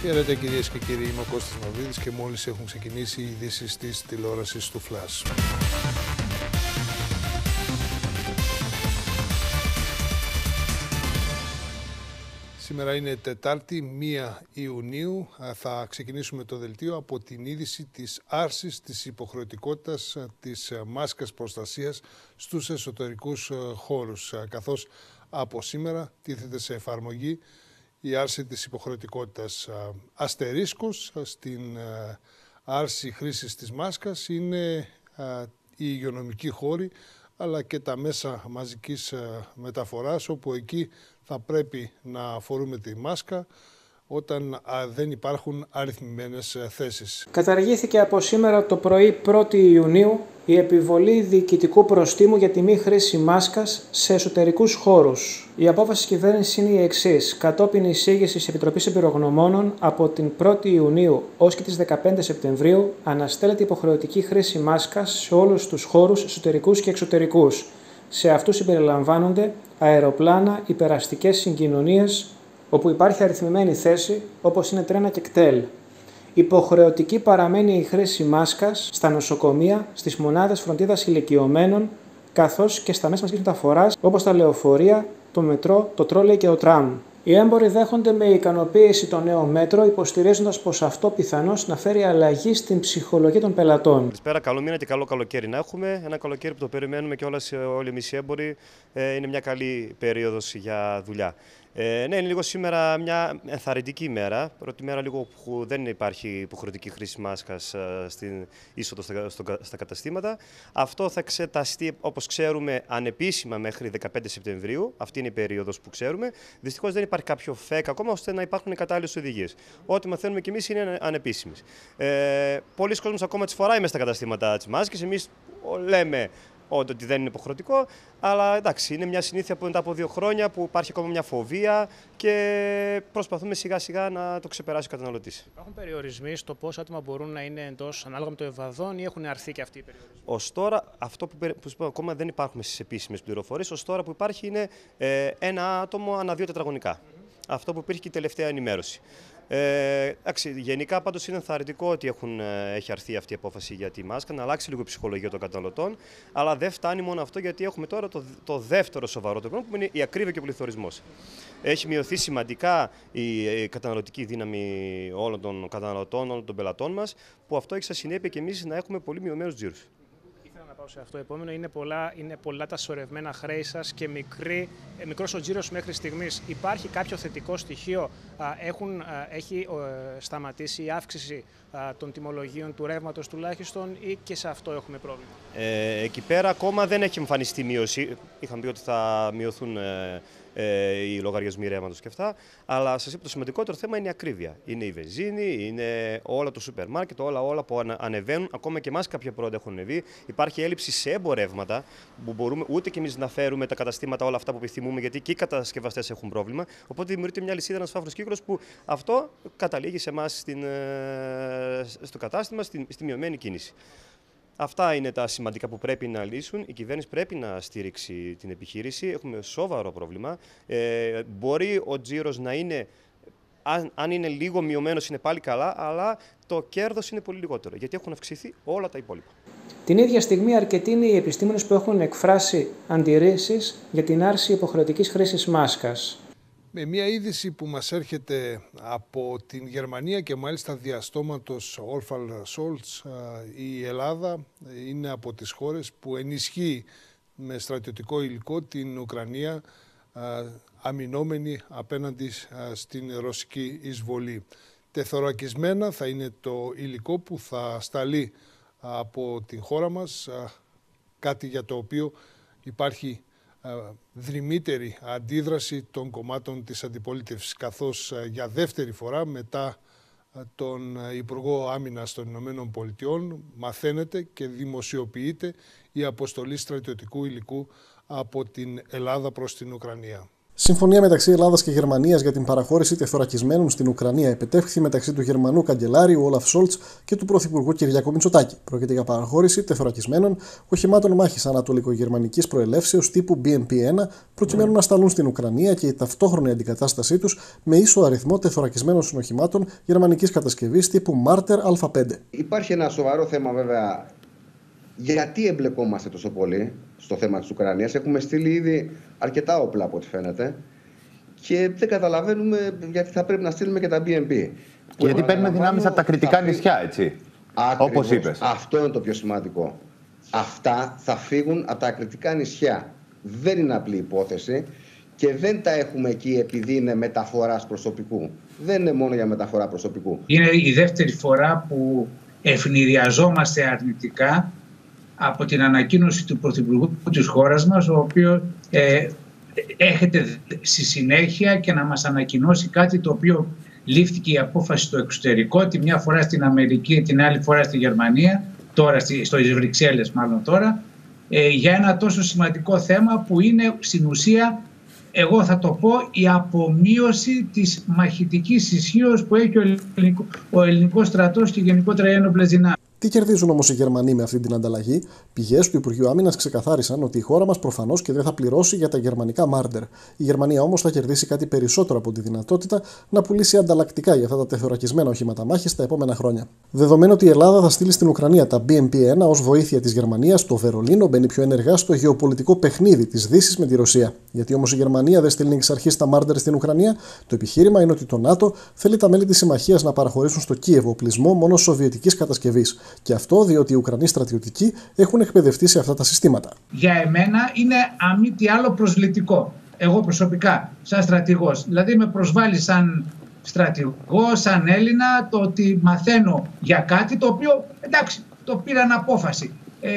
Χαίρετε κυρίες και κύριοι, είμαι ο Κώστας Μαυρίδης και μόλις έχουν ξεκινήσει οι ειδήσεις της τηλεόρασης του Flash. Σήμερα είναι Τετάρτη, 1 Ιουνίου. Θα ξεκινήσουμε το δελτίο από την είδηση της άρσης της υποχρεωτικότητας της μάσκας προστασίας στους εσωτερικούς χώρους, καθώς από σήμερα τίθεται σε εφαρμογή η άρση της υποχρεωτικότητας. Αστερίσκος στην άρση χρήσης της μάσκας είναι οι υγειονομικοί χώροι, αλλά και τα μέσα μαζικής μεταφοράς, όπου εκεί θα πρέπει να φορούμε τη μάσκα όταν δεν υπάρχουν αριθμημένες θέσεις. Καταργήθηκε από σήμερα το πρωί 1η Ιουνίου η επιβολή διοικητικού προστίμου για τη μη χρήση μάσκας σε εσωτερικούς χώρους. Η απόφαση της κυβέρνησης είναι η εξής. Κατόπιν εισήγησης της Επιτροπής Εμπειρογνωμόνων, από την 1η Ιουνίου ως και τις 15 Σεπτεμβρίου αναστέλλεται υποχρεωτική χρήση μάσκας σε όλους τους χώρους εσωτερικούς και εξωτερικούς. Σε αυτούς συμπεριλαμβάνονται αεροπλάνα, υπεραστικές συγκοινωνίες, όπου υπάρχει αριθμημένη θέση, όπως είναι τρένα και κτέλ. Υποχρεωτική παραμένει η χρήση μάσκας στα νοσοκομεία, στις μονάδες φροντίδας ηλικιωμένων, καθώς και στα μέσα μαζικής μεταφοράς, όπως τα λεωφορεία, το μετρό, το τρόλεϊ και το τραμ. Οι έμποροι δέχονται με ικανοποίηση το νέο μέτρο, υποστηρίζοντας πως αυτό πιθανώς να φέρει αλλαγή στην ψυχολογία των πελατών. Καλησπέρα, καλό μήνα και καλό καλοκαίρι να έχουμε. Ένα καλοκαίρι που το περιμένουμε και όλοι εμείς οι έμποροι. Είναι μια καλή περίοδος για δουλειά. Ναι, είναι λίγο σήμερα μια ενθαρρυντική ημέρα. Πρώτη μέρα λίγο που δεν υπάρχει υποχρεωτική χρήση μάσκας στην είσοδο στα καταστήματα. Αυτό θα εξεταστεί, όπως ξέρουμε, ανεπίσημα μέχρι 15 Σεπτεμβρίου. Αυτή είναι η περίοδος που ξέρουμε. Δυστυχώς δεν υπάρχει κάποιο ΦΕΚ ακόμα ώστε να υπάρχουν κατάλληλες οδηγίες. Ό,τι μαθαίνουμε κι εμείς είναι ανεπίσημες. Πολλοί κόσμος ακόμα τις φοράει μέσα στα καταστήματα τις μάσκες. Εμείς λέμε ότι δεν είναι υποχρεωτικό, αλλά εντάξει, είναι μια συνήθεια που μετά από 2 χρόνια που υπάρχει ακόμα μια φοβία και προσπαθούμε σιγά σιγά να το ξεπεράσει ο καταναλωτής. Υπάρχουν περιορισμοί στο πόσα άτομα μπορούν να είναι εντός ανάλογα με το ευαδόν ή έχουν αρθεί και αυτοί οι περιορισμοί? Ως τώρα, αυτό που ακόμα δεν υπάρχουν στις επίσημες πληροφορίες, ως τώρα που υπάρχει είναι ένα άτομο ανά 2 τετραγωνικά. Αυτό που υπήρχε και η τελευταία ενημέρωση. Γενικά πάντως είναι ενθαρρυντικό ότι έχει αρθεί αυτή η απόφαση για τη μάσκα, να αλλάξει λίγο η ψυχολογία των καταναλωτών, αλλά δεν φτάνει μόνο αυτό, γιατί έχουμε τώρα το δεύτερο σοβαρό πρόβλημα, που είναι η ακρίβεια και ο πληθωρισμός. Έχει μειωθεί σημαντικά η καταναλωτική δύναμη όλων των καταναλωτών, όλων των πελατών μας, που αυτό έχει σαν συνέπεια και εμείς να έχουμε πολύ μειωμένους τζίρους. Σε αυτό επόμενο είναι πολλά τα σωρευμένα χρέη σας και μικρός ο τζίρος μέχρι στιγμής. Υπάρχει κάποιο θετικό στοιχείο? Έχει σταματήσει η αύξηση των τιμολογίων του ρεύματος τουλάχιστον, ή και σε αυτό έχουμε πρόβλημα? Εκεί πέρα ακόμα δεν έχει εμφανιστεί μείωση. Είχαμε πει ότι θα μειωθούν οι λογαριασμοί ρεύματος και αυτά. Αλλά σας είπα, το σημαντικότερο θέμα είναι η ακρίβεια. Είναι η βενζίνη, είναι όλα το σούπερ μάρκετ, όλα που ανεβαίνουν. Ακόμα και εμάς κάποια προϊόντα έχουν ανεβεί. Υπάρχει έλλειψη σε εμπορεύματα που μπορούμε ούτε κι εμείς να φέρουμε τα καταστήματα όλα αυτά που επιθυμούμε, γιατί και οι κατασκευαστές έχουν πρόβλημα. Οπότε δημιουργείται μια λυσίδα, ένας φαύλος κύκλος, που αυτό καταλήγει σε εμάς στο κατάστημα, στη μειωμένη κίνηση. Αυτά είναι τα σημαντικά που πρέπει να λύσουν. Η κυβέρνηση πρέπει να στηρίξει την επιχείρηση. Έχουμε σοβαρό πρόβλημα. Μπορεί ο τζίρος να είναι, αν είναι λίγο μειωμένος, είναι πάλι καλά, αλλά το κέρδος είναι πολύ λιγότερο, γιατί έχουν αυξηθεί όλα τα υπόλοιπα. Την ίδια στιγμή, αρκετοί είναι οι επιστήμονες που έχουν εκφράσει αντιρρήσεις για την άρση υποχρεωτικής χρήσης μάσκας. Με μια είδηση που μας έρχεται από την Γερμανία και μάλιστα διαστόματος Olaf Scholz, η Ελλάδα είναι από τις χώρες που ενισχύει με στρατιωτικό υλικό την Ουκρανία, αμυνόμενη απέναντι στην ρωσική εισβολή. Τεθωρακισμένα θα είναι το υλικό που θα σταλεί από την χώρα μας, κάτι για το οποίο υπάρχει δρυμύτερη αντίδραση των κομμάτων της αντιπολίτευσης, καθώς για δεύτερη φορά μετά τον Υπουργό Άμυνας των Ηνωμένων Πολιτειών μαθαίνεται και δημοσιοποιείται η αποστολή στρατιωτικού υλικού από την Ελλάδα προς την Ουκρανία. Συμφωνία μεταξύ Ελλάδας και Γερμανίας για την παραχώρηση τεθωρακισμένων στην Ουκρανία επετεύχθη μεταξύ του Γερμανού καγκελάριου Όλαφ Σόλτς και του Πρωθυπουργού Κυριάκου Μητσοτάκη. Πρόκειται για παραχώρηση τεθωρακισμένων οχημάτων μάχης ανατολικογερμανικής προελεύσεως τύπου BMP-1, προκειμένου να σταλούν στην Ουκρανία και η ταυτόχρονη αντικατάστασή τους με ίσο αριθμό τεθωρακισμένων συνοχημάτων γερμανικής κατασκευής τύπου Marder Α5. Υπάρχει ένα σοβαρό θέμα, βέβαια. Γιατί εμπλεκόμαστε τόσο πολύ στο θέμα της Ουκρανίας? Έχουμε στείλει ήδη αρκετά όπλα από ό,τι φαίνεται και δεν καταλαβαίνουμε γιατί θα πρέπει να στείλουμε και τα BMP. Γιατί παίρνουμε δυνάμεις από τα κριτικά νησιά, έτσι. Ακριβώς, όπως είπες. αυτό είναι το πιο σημαντικό. Αυτά θα φύγουν από τα κριτικά νησιά. Δεν είναι απλή υπόθεση και δεν τα έχουμε εκεί επειδή είναι μεταφοράς προσωπικού. Δεν είναι μόνο για μεταφορά προσωπικού. Είναι η δεύτερη φορά που ευνηδιαζόμαστε αρνητικά από την ανακοίνωση του Πρωθυπουργού της χώρας μας, ο οποίος έχετε στη συνέχεια και να μας ανακοινώσει κάτι το οποίο λήφθηκε η απόφαση στο εξωτερικό, τη μια φορά στην Αμερική, την άλλη φορά στη Γερμανία, τώρα στις Βρυξέλλες μάλλον τώρα, για ένα τόσο σημαντικό θέμα που είναι στην ουσία, εγώ θα το πω, η απομείωση της μαχητικής ισχύως που έχει ο ελληνικός στρατός και γενικότερα οι ένοπλες δυνάμεις. Τι κερδίζουν όμως οι Γερμανοί με αυτή την ανταλλαγή? Πηγές του Υπουργείου Άμυνας ξεκαθάρισαν ότι η χώρα μας προφανώς και δεν θα πληρώσει για τα γερμανικά Marder. Η Γερμανία όμως θα κερδίσει κάτι περισσότερο από τη δυνατότητα να πουλήσει ανταλλακτικά για αυτά τα τεθωρακισμένα οχήματα μάχης τα επόμενα χρόνια. Δεδομένου ότι η Ελλάδα θα στείλει στην Ουκρανία τα BMP-1 ως βοήθεια της Γερμανίας, το Βερολίνο μπαίνει πιο ενεργά στο γεωπολιτικό παιχνίδι της Δύσης με τη Ρωσία. Γιατί όμως η Γερμανία δεν στέλνει εξ αρχής τα Marder στην Ουκρανία, το επιχείρημα είναι ότι το ΝΑΤΟ θέλει τα μέλη της συμμαχίας να παραχωρήσουν στο Κίεβο οπλισμό μόνο σοβιετικής κατασκευής. Και αυτό διότι οι Ουκρανοί στρατιωτικοί έχουν εκπαιδευτεί σε αυτά τα συστήματα. Για εμένα είναι αν μη τι άλλο προσβλητικό. Εγώ προσωπικά, σαν στρατηγός. Δηλαδή με προσβάλλει σαν στρατηγός, σαν Έλληνα, το ότι μαθαίνω για κάτι το οποίο, εντάξει, το πήραν απόφαση.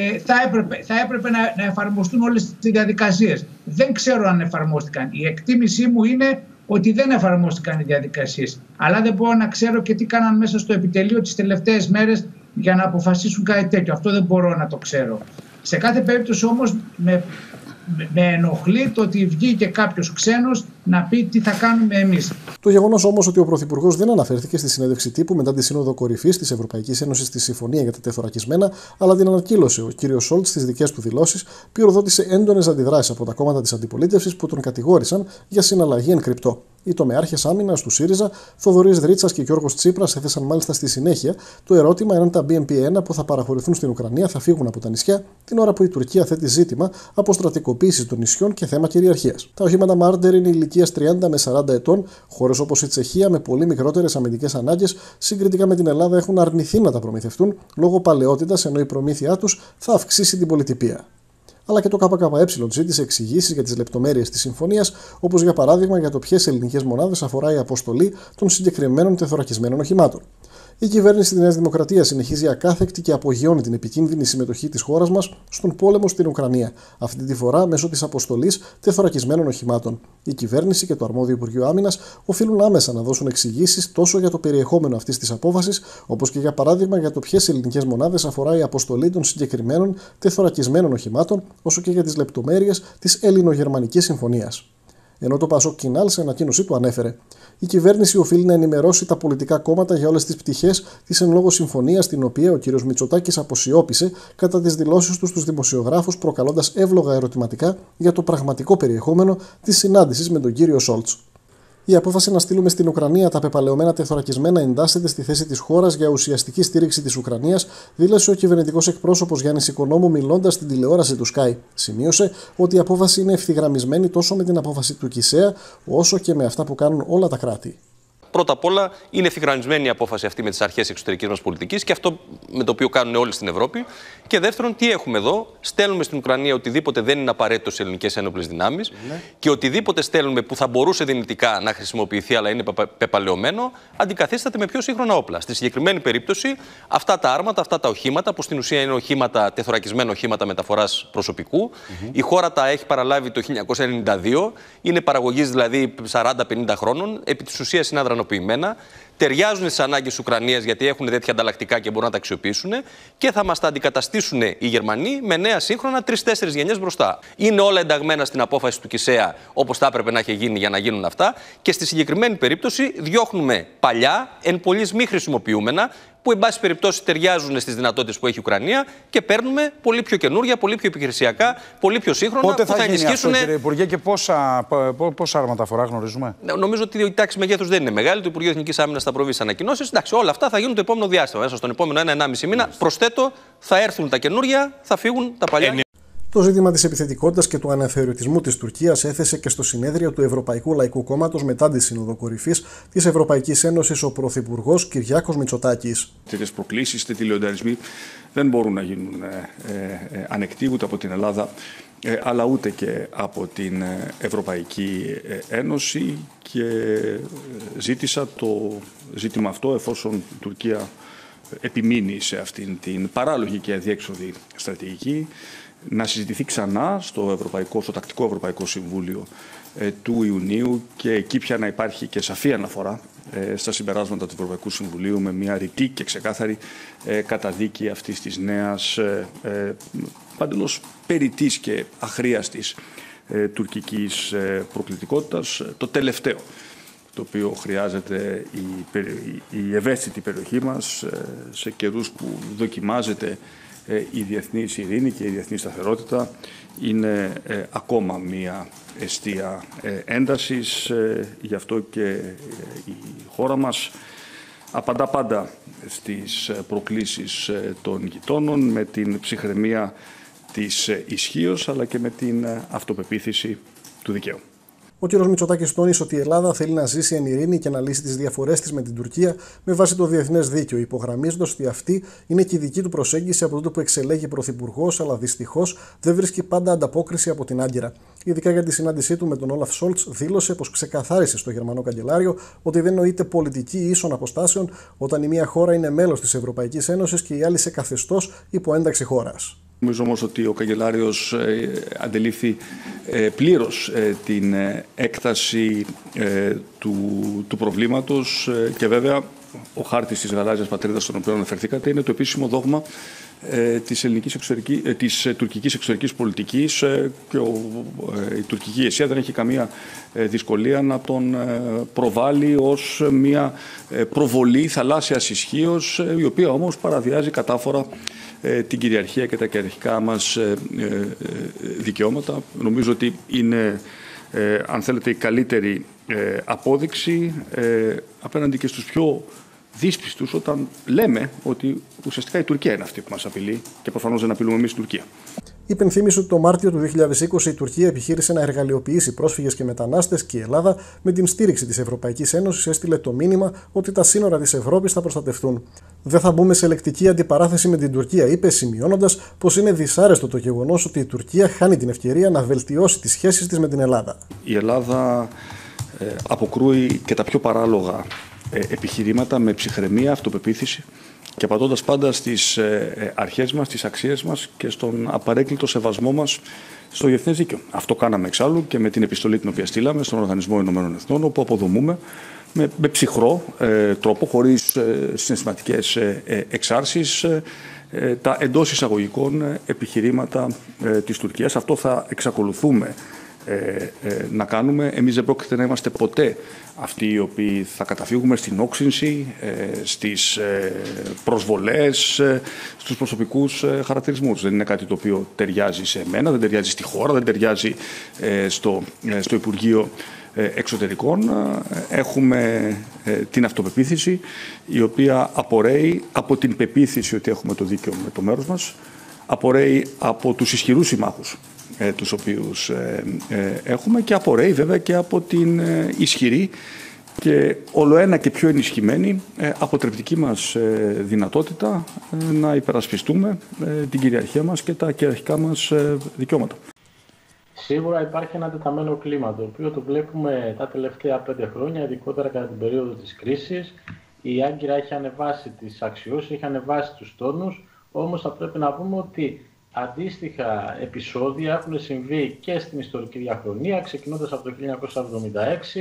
Θα έπρεπε να εφαρμοστούν όλες τις διαδικασίες. Δεν ξέρω αν εφαρμόστηκαν. Η εκτίμησή μου είναι ότι δεν εφαρμόστηκαν οι διαδικασίες. Αλλά δεν μπορώ να ξέρω και τι κάναν μέσα στο επιτελείο τις τελευταίες μέρες για να αποφασίσουν κάτι τέτοιο. Αυτό δεν μπορώ να το ξέρω. Σε κάθε περίπτωση όμως με ενοχλεί το ότι βγήκε κάποιος ξένος να πει τι θα κάνουμε εμείς. Το γεγονός όμως ότι ο Πρωθυπουργός δεν αναφέρθηκε στη συνέντευξη τύπου μετά τη Σύνοδο Κορυφής της Ευρωπαϊκής Ένωσης στη Συμφωνία για τα Τεθωρακισμένα, αλλά την ανακοίνωσε ο κ. Σόλτς στις δικές του δηλώσεις, πυροδότησε έντονες αντιδράσεις από τα κόμματα της αντιπολίτευσης που τον κατηγόρησαν για συναλλαγή εν κρυπτό. Οι τομεάρχες άμυνας του ΣΥΡΙΖΑ, Θοδωρής Δρίτσας και Γιώργος Τσίπρας, έθεσαν μάλιστα στη συνέχεια το ερώτημα εάν τα BMP-1 που θα παραχωρηθούν στην Ουκρανία θα φύγουν από τα νησιά, την ώρα που η Τουρκία θέτει ζήτημα αποστρατικοποίηση των νησιών και θέμα κυριαρχίας. Τα οχήματα Marder είναι ηλικίας 30 με 40 ετών. Χώρες όπως η Τσεχία, με πολύ μικρότερες αμυντικές ανάγκες, συγκριτικά με την Ελλάδα, έχουν αρνηθεί να τα προμηθευτούν λόγω παλαιότητας, ενώ η προμήθειά τους θα αυξήσει την πολυτυπία. Αλλά και το ΚΚΕ ζήτησε εξηγήσεις για τις λεπτομέρειες της συμφωνίας, όπως για παράδειγμα για το ποιες ελληνικές μονάδες αφορά η αποστολή των συγκεκριμένων τεθωρακισμένων οχημάτων. Η κυβέρνηση της Νέας Δημοκρατίας συνεχίζει ακάθεκτη και απογειώνει την επικίνδυνη συμμετοχή της χώρας μας στον πόλεμο στην Ουκρανία, αυτή τη φορά μέσω της αποστολής τεθωρακισμένων οχημάτων. Η κυβέρνηση και το αρμόδιο Υπουργείο Άμυνας οφείλουν άμεσα να δώσουν εξηγήσεις τόσο για το περιεχόμενο αυτής της απόφασης, όπως και για παράδειγμα για το ποιες ελληνικές μονάδες αφορά η αποστολή των συγκεκριμένων τεθωρακισμένων οχημάτων, όσο και για τις λεπτομέρειες της Έλληνο-Γερμανικής Συμφωνίας. Ενώ το Πασόκ Κινάλ σε ανακοίνωσή του ανέφερε: η κυβέρνηση οφείλει να ενημερώσει τα πολιτικά κόμματα για όλες τις πτυχές της εν λόγω συμφωνίας, την οποία ο κ. Μητσοτάκης αποσιώπησε κατά τις δηλώσεις του στους δημοσιογράφους, προκαλώντας εύλογα ερωτηματικά για το πραγματικό περιεχόμενο της συνάντησης με τον κύριο Σόλτς. Η απόφαση να στείλουμε στην Ουκρανία τα πεπαλαιωμένα τεθωρακισμένα εντάσσεται στη θέση της χώρας για ουσιαστική στήριξη της Ουκρανίας, δήλωσε ο κυβερνητικός εκπρόσωπος Γιάννης Οικονόμου μιλώντας στην τηλεόραση του Sky. Σημείωσε ότι η απόφαση είναι ευθυγραμμισμένη τόσο με την απόφαση του ΚΙΣΕΑ, όσο και με αυτά που κάνουν όλα τα κράτη. Πρώτα απ' όλα, είναι ευθυγραμμισμένη η απόφαση αυτή με τις αρχές εξωτερικής μας πολιτικής και αυτό με το οποίο κάνουν όλοι στην Ευρώπη. Και δεύτερον, τι έχουμε εδώ? Στέλνουμε στην Ουκρανία οτιδήποτε δεν είναι απαραίτητο σε ελληνικές ένοπλες δυνάμεις και οτιδήποτε στέλνουμε που θα μπορούσε δυνητικά να χρησιμοποιηθεί αλλά είναι πεπαλαιωμένο, αντικαθίσταται με πιο σύγχρονα όπλα. Στη συγκεκριμένη περίπτωση, αυτά τα άρματα, αυτά τα οχήματα, που στην ουσία είναι οχήματα, τεθωρακισμένα οχήματα μεταφοράς προσωπικού, η χώρα τα έχει παραλάβει το 1992, είναι παραγωγής δηλαδή 40-50 χρόνων, επί της ουσίας είναι αδρανοπρεπή. σταθεροποιημένα, ταιριάζουν στις ανάγκες της Ουκρανίας γιατί έχουν τέτοια ανταλλακτικά και μπορούν να τα αξιοποιήσουν και θα μας τα αντικαταστήσουν οι Γερμανοί με νέα σύγχρονα 3-4 γενιές μπροστά. Είναι όλα ενταγμένα στην απόφαση του Κισέα όπως θα έπρεπε να έχει γίνει για να γίνουν αυτά και στη συγκεκριμένη περίπτωση διώχνουμε παλιά, εν πολλοίς μη χρησιμοποιούμενα, που εν πάση περιπτώσει ταιριάζουν στις δυνατότητες που έχει η Ουκρανία και παίρνουμε πολύ πιο καινούρια, πολύ πιο επιχειρησιακά, πολύ πιο σύγχρονα. Πότε που θα ενισχύσουν. Αυτό, κύριε Υπουργέ, και πόσα άρματα αφορά, γνωρίζουμε? Νομίζω ότι η τάξη μεγέθους δεν είναι μεγάλη. Το Υπουργείο Εθνικής Άμυνας θα προβεί στις ανακοινώσεις. Εντάξει, όλα αυτά θα γίνουν το επόμενο διάστημα. Μέσα στον επόμενο 1-1,5 μήνα. Προσθέτω, θα έρθουν τα καινούρια, θα φύγουν τα παλιά. Το ζήτημα της επιθετικότητας και του αναθεωρητισμού της Τουρκίας έθεσε και στο συνέδριο του Ευρωπαϊκού Λαϊκού Κόμματος μετά τη Σύνοδο Κορυφής της Ευρωπαϊκής Ένωσης ο Πρωθυπουργός Κυριάκος Μητσοτάκης. Τέτοιες προκλήσεις, τέτοιοι λεονταρισμοί δεν μπορούν να γίνουν ανεκτοί ούτε από την Ελλάδα αλλά ούτε και από την Ευρωπαϊκή Ένωση και ζήτησα το ζήτημα αυτό, εφόσον η Τουρκία επιμείνει σε αυτήν την παράλογη και αδιέξοδη στρατηγική, να συζητηθεί ξανά στο Τακτικό Ευρωπαϊκό Συμβούλιο του Ιουνίου και εκεί πια να υπάρχει και σαφή αναφορά στα συμπεράσματα του Ευρωπαϊκού Συμβουλίου με μια ρητή και ξεκάθαρη καταδίκη αυτής της νέας παντελώς περιττής και αχρίαστης τουρκικής προκλητικότητας. Το τελευταίο το οποίο χρειάζεται η ευαίσθητη περιοχή μας σε καιρούς που δοκιμάζεται η διεθνής ειρήνη και η διεθνή σταθερότητα, είναι ακόμα μία εστία έντασης. Γι' αυτό και η χώρα μας απαντά πάντα στις προκλήσεις των γειτόνων με την ψυχραιμία της ισχύως αλλά και με την αυτοπεποίθηση του δικαίου. Ο κ. Μητσοτάκης τόνισε ότι η Ελλάδα θέλει να ζήσει εν ειρήνη και να λύσει τις διαφορές της με την Τουρκία με βάση το διεθνές δίκαιο, υπογραμμίζοντας ότι αυτή είναι και η δική του προσέγγιση από τότε που εξελέγει πρωθυπουργός, αλλά δυστυχώς δεν βρίσκει πάντα ανταπόκριση από την Άγκυρα. Ειδικά για τη συνάντησή του με τον Όλαφ Σόλτς, δήλωσε πως ξεκαθάρισε στο Γερμανό Καγκελάριο ότι δεν νοείται πολιτική ίσων αποστάσεων όταν η μία χώρα είναι μέλος της Ευρωπαϊκής Ένωσης και η άλλη σε καθεστώς υποένταξη χώρας. Νομίζω όμως ότι ο Καγκελάριος αντελήφθη πλήρως την έκταση του προβλήματος και βέβαια ο χάρτης της γαλάζιας πατρίδας στον οποίο αναφερθήκατε είναι το επίσημο δόγμα της τουρκικής εξωτερικής πολιτικής και η τουρκική ηγεσία δεν έχει καμία δυσκολία να τον προβάλλει ως μια προβολή θαλάσσιας ισχύος, η οποία όμως παραβιάζει κατάφορα την κυριαρχία και τα κυριαρχικά μας δικαιώματα. Νομίζω ότι είναι, αν θέλετε, η καλύτερη απόδειξη απέναντι και στους πιο δύσπιστους όταν λέμε ότι ουσιαστικά η Τουρκία είναι αυτή που μας απειλεί και προφανώς δεν απειλούμε εμείς την Τουρκία. Υπενθύμησε ότι το Μάρτιο του 2020 η Τουρκία επιχείρησε να εργαλειοποιήσει πρόσφυγες και μετανάστες και η Ελλάδα, με την στήριξη της Ευρωπαϊκής Ένωσης, έστειλε το μήνυμα ότι τα σύνορα της Ευρώπης θα προστατευτούν. Δεν θα μπούμε σε λεκτική αντιπαράθεση με την Τουρκία, είπε, σημειώνοντας πως είναι δυσάρεστο το γεγονός ότι η Τουρκία χάνει την ευκαιρία να βελτιώσει τις σχέσεις της με την Ελλάδα. Η Ελλάδα αποκρούει και τα πιο παράλογα επιχειρήματα με ψυχραιμία, αυτοπεποίθηση και απαντώντας πάντα στις αρχές μας, στις αξίες μας και στον απαρέκκλητο σεβασμό μας στο διεθνές δίκαιο. Αυτό κάναμε εξάλλου και με την επιστολή την οποία στείλαμε στον Οργανισμό Ηνωμένων Εθνών, όπου αποδομούμε με ψυχρό τρόπο, χωρίς συναισθηματικές εξάρσεις, τα εντός εισαγωγικών επιχειρήματα της Τουρκίας. Αυτό θα εξακολουθούμε να κάνουμε. Εμείς δεν πρόκειται να είμαστε ποτέ αυτοί οι οποίοι θα καταφύγουμε στην όξυνση, στις προσβολές, στους προσωπικούς χαρακτηρισμούς. Δεν είναι κάτι το οποίο ταιριάζει σε μένα, δεν ταιριάζει στη χώρα, δεν ταιριάζει στο Υπουργείο Εξωτερικών. Έχουμε την αυτοπεποίθηση η οποία απορρέει από την πεποίθηση ότι έχουμε το δίκαιο με το μέρος μας, απορρέει από τους ισχυρούς συμμάχους τους οποίους έχουμε και απορρέει βέβαια και από την ισχυρή και ολοένα και πιο ενισχυμένη αποτρεπτική μας δυνατότητα να υπερασπιστούμε την κυριαρχία μας και τα κυριαρχικά μας δικαιώματα. Σίγουρα υπάρχει ένα τεταμένο κλίμα, το οποίο το βλέπουμε τα τελευταία 5 χρόνια, ειδικότερα κατά την περίοδο της κρίσης. Η Άγκυρα έχει ανεβάσει τις αξιώσεις, έχει ανεβάσει τους τόνους, όμως θα πρέπει να πούμε ότι αντίστοιχα επεισόδια έχουν συμβεί και στην ιστορική διαχρονία, ξεκινώντας από το 1976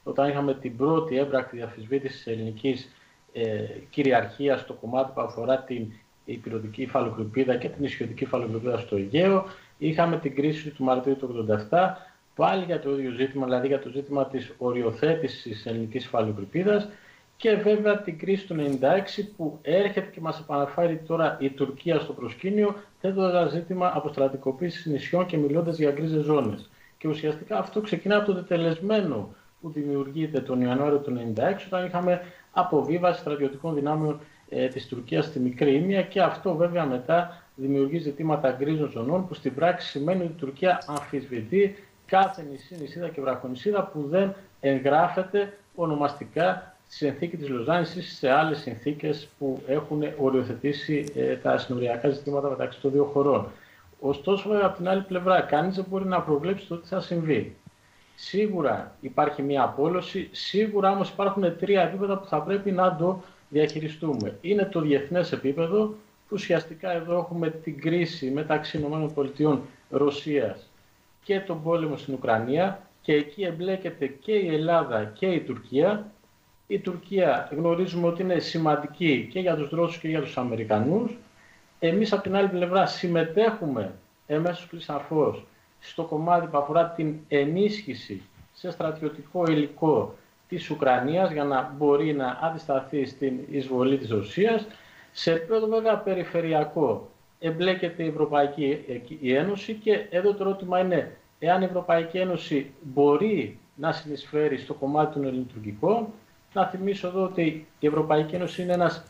όταν είχαμε την πρώτη έμπρακτη διαφυσβήτηση της ελληνικής κυριαρχίας στο κομμάτι που αφορά την ηπειρωτική υφαλοκρηπίδα και την ισιωτική υφαλοκρηπίδα στο Αιγαίο. Είχαμε την κρίση του Μαρτίου του 1987, πάλι για το ίδιο ζήτημα, δηλαδή για το ζήτημα της οριοθέτησης της ελληνικής υφαλοκρηπίδας. Και βέβαια την κρίση του 1996 που έρχεται και μας επαναφέρει τώρα η Τουρκία στο προσκήνιο, θέτοντας ζήτημα αποστρατικοποίησης νησιών και μιλώντας για γκρίζες ζώνες. Και ουσιαστικά αυτό ξεκινά από το τετελεσμένο που δημιουργείται τον Ιανουάριο του 1996, όταν είχαμε αποβίβαση στρατιωτικών δυνάμεων της Τουρκίας στη Μικρή Ήμια, και αυτό βέβαια μετά δημιουργεί ζητήματα γκρίζων ζωνών, που στην πράξη σημαίνει ότι η Τουρκία αμφισβητεί κάθε νησί, νησίδα και βραχονησίδα που δεν εγγράφεται ονομαστικά στη συνθήκη της Λοζάνης ή σε άλλες συνθήκες που έχουν οριοθετήσει τα συνοριακά ζητήματα μεταξύ των δύο χωρών. Ωστόσο, βέβαια, από την άλλη πλευρά, κανείς δεν μπορεί να προβλέψει το τι θα συμβεί. Σίγουρα υπάρχει μια απόλωση, σίγουρα όμως υπάρχουν τρία επίπεδα που θα πρέπει να το διαχειριστούμε. Είναι το διεθνές επίπεδο, που ουσιαστικά εδώ έχουμε την κρίση μεταξύ ΗΠΑ, Ρωσίας και τον πόλεμο στην Ουκρανία, και εκεί εμπλέκεται και η Ελλάδα και η Τουρκία. Η Τουρκία γνωρίζουμε ότι είναι σημαντική και για τους Ρώσους και για τους Αμερικανούς. Εμείς από την άλλη πλευρά συμμετέχουμε εμέσως πλησαφώς στο κομμάτι που αφορά την ενίσχυση σε στρατιωτικό υλικό της Ουκρανίας για να μπορεί να αντισταθεί στην εισβολή της Ρωσίας. Σε επίπεδο βέβαια περιφερειακό εμπλέκεται η Ευρωπαϊκή Ένωση, και εδώ το ερώτημα είναι εάν η Ευρωπαϊκή Ένωση μπορεί να συνεισφέρει στο κομμάτι των ελληνοτουρκικών. Να θυμίσω εδώ ότι η Ευρωπαϊκή Ένωση είναι ένας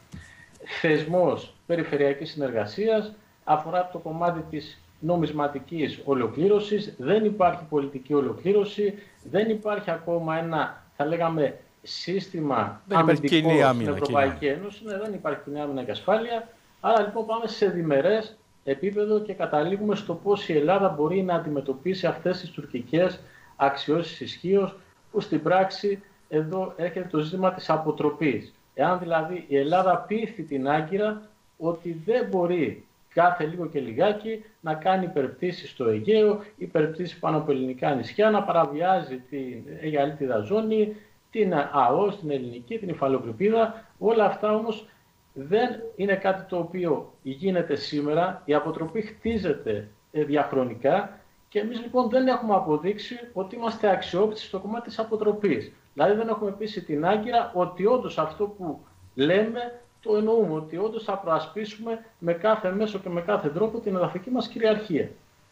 θεσμός περιφερειακής συνεργασίας, αφορά το κομμάτι της νομισματικής ολοκλήρωσης, δεν υπάρχει πολιτική ολοκλήρωση, δεν υπάρχει ακόμα ένα, θα λέγαμε, σύστημα αμυντικό στην Ευρωπαϊκή Ένωση, δεν υπάρχει κοινή άμυνα και ασφάλεια. Άρα λοιπόν πάμε σε διμερές επίπεδο και καταλήγουμε στο πώς η Ελλάδα μπορεί να αντιμετωπίσει αυτές τις τουρκικές αξιώσεις ισχύως, που στην πράξη εδώ έρχεται το ζήτημα της αποτροπής. Εάν δηλαδή η Ελλάδα πείθει την Άγκυρα ότι δεν μπορεί κάθε λίγο και λιγάκι να κάνει υπερπτήσεις στο Αιγαίο, υπερπτήσεις πάνω από ελληνικά νησιά, να παραβιάζει την Αιγαλίτιδα ζώνη, την ΑΟΣ, την ελληνική, την υφαλοκρηπίδα. Όλα αυτά όμως δεν είναι κάτι το οποίο γίνεται σήμερα. Η αποτροπή χτίζεται διαχρονικά, και εμείς λοιπόν δεν έχουμε αποδείξει ότι είμαστε αξιόπιστοι στο κομμάτι της αποτροπής. Δηλαδή δεν έχουμε πείσει την Άγκυρα ότι όντως αυτό που λέμε το εννοούμε, ότι όντως θα προασπίσουμε με κάθε μέσο και με κάθε τρόπο την εδαφική μας κυριαρχία.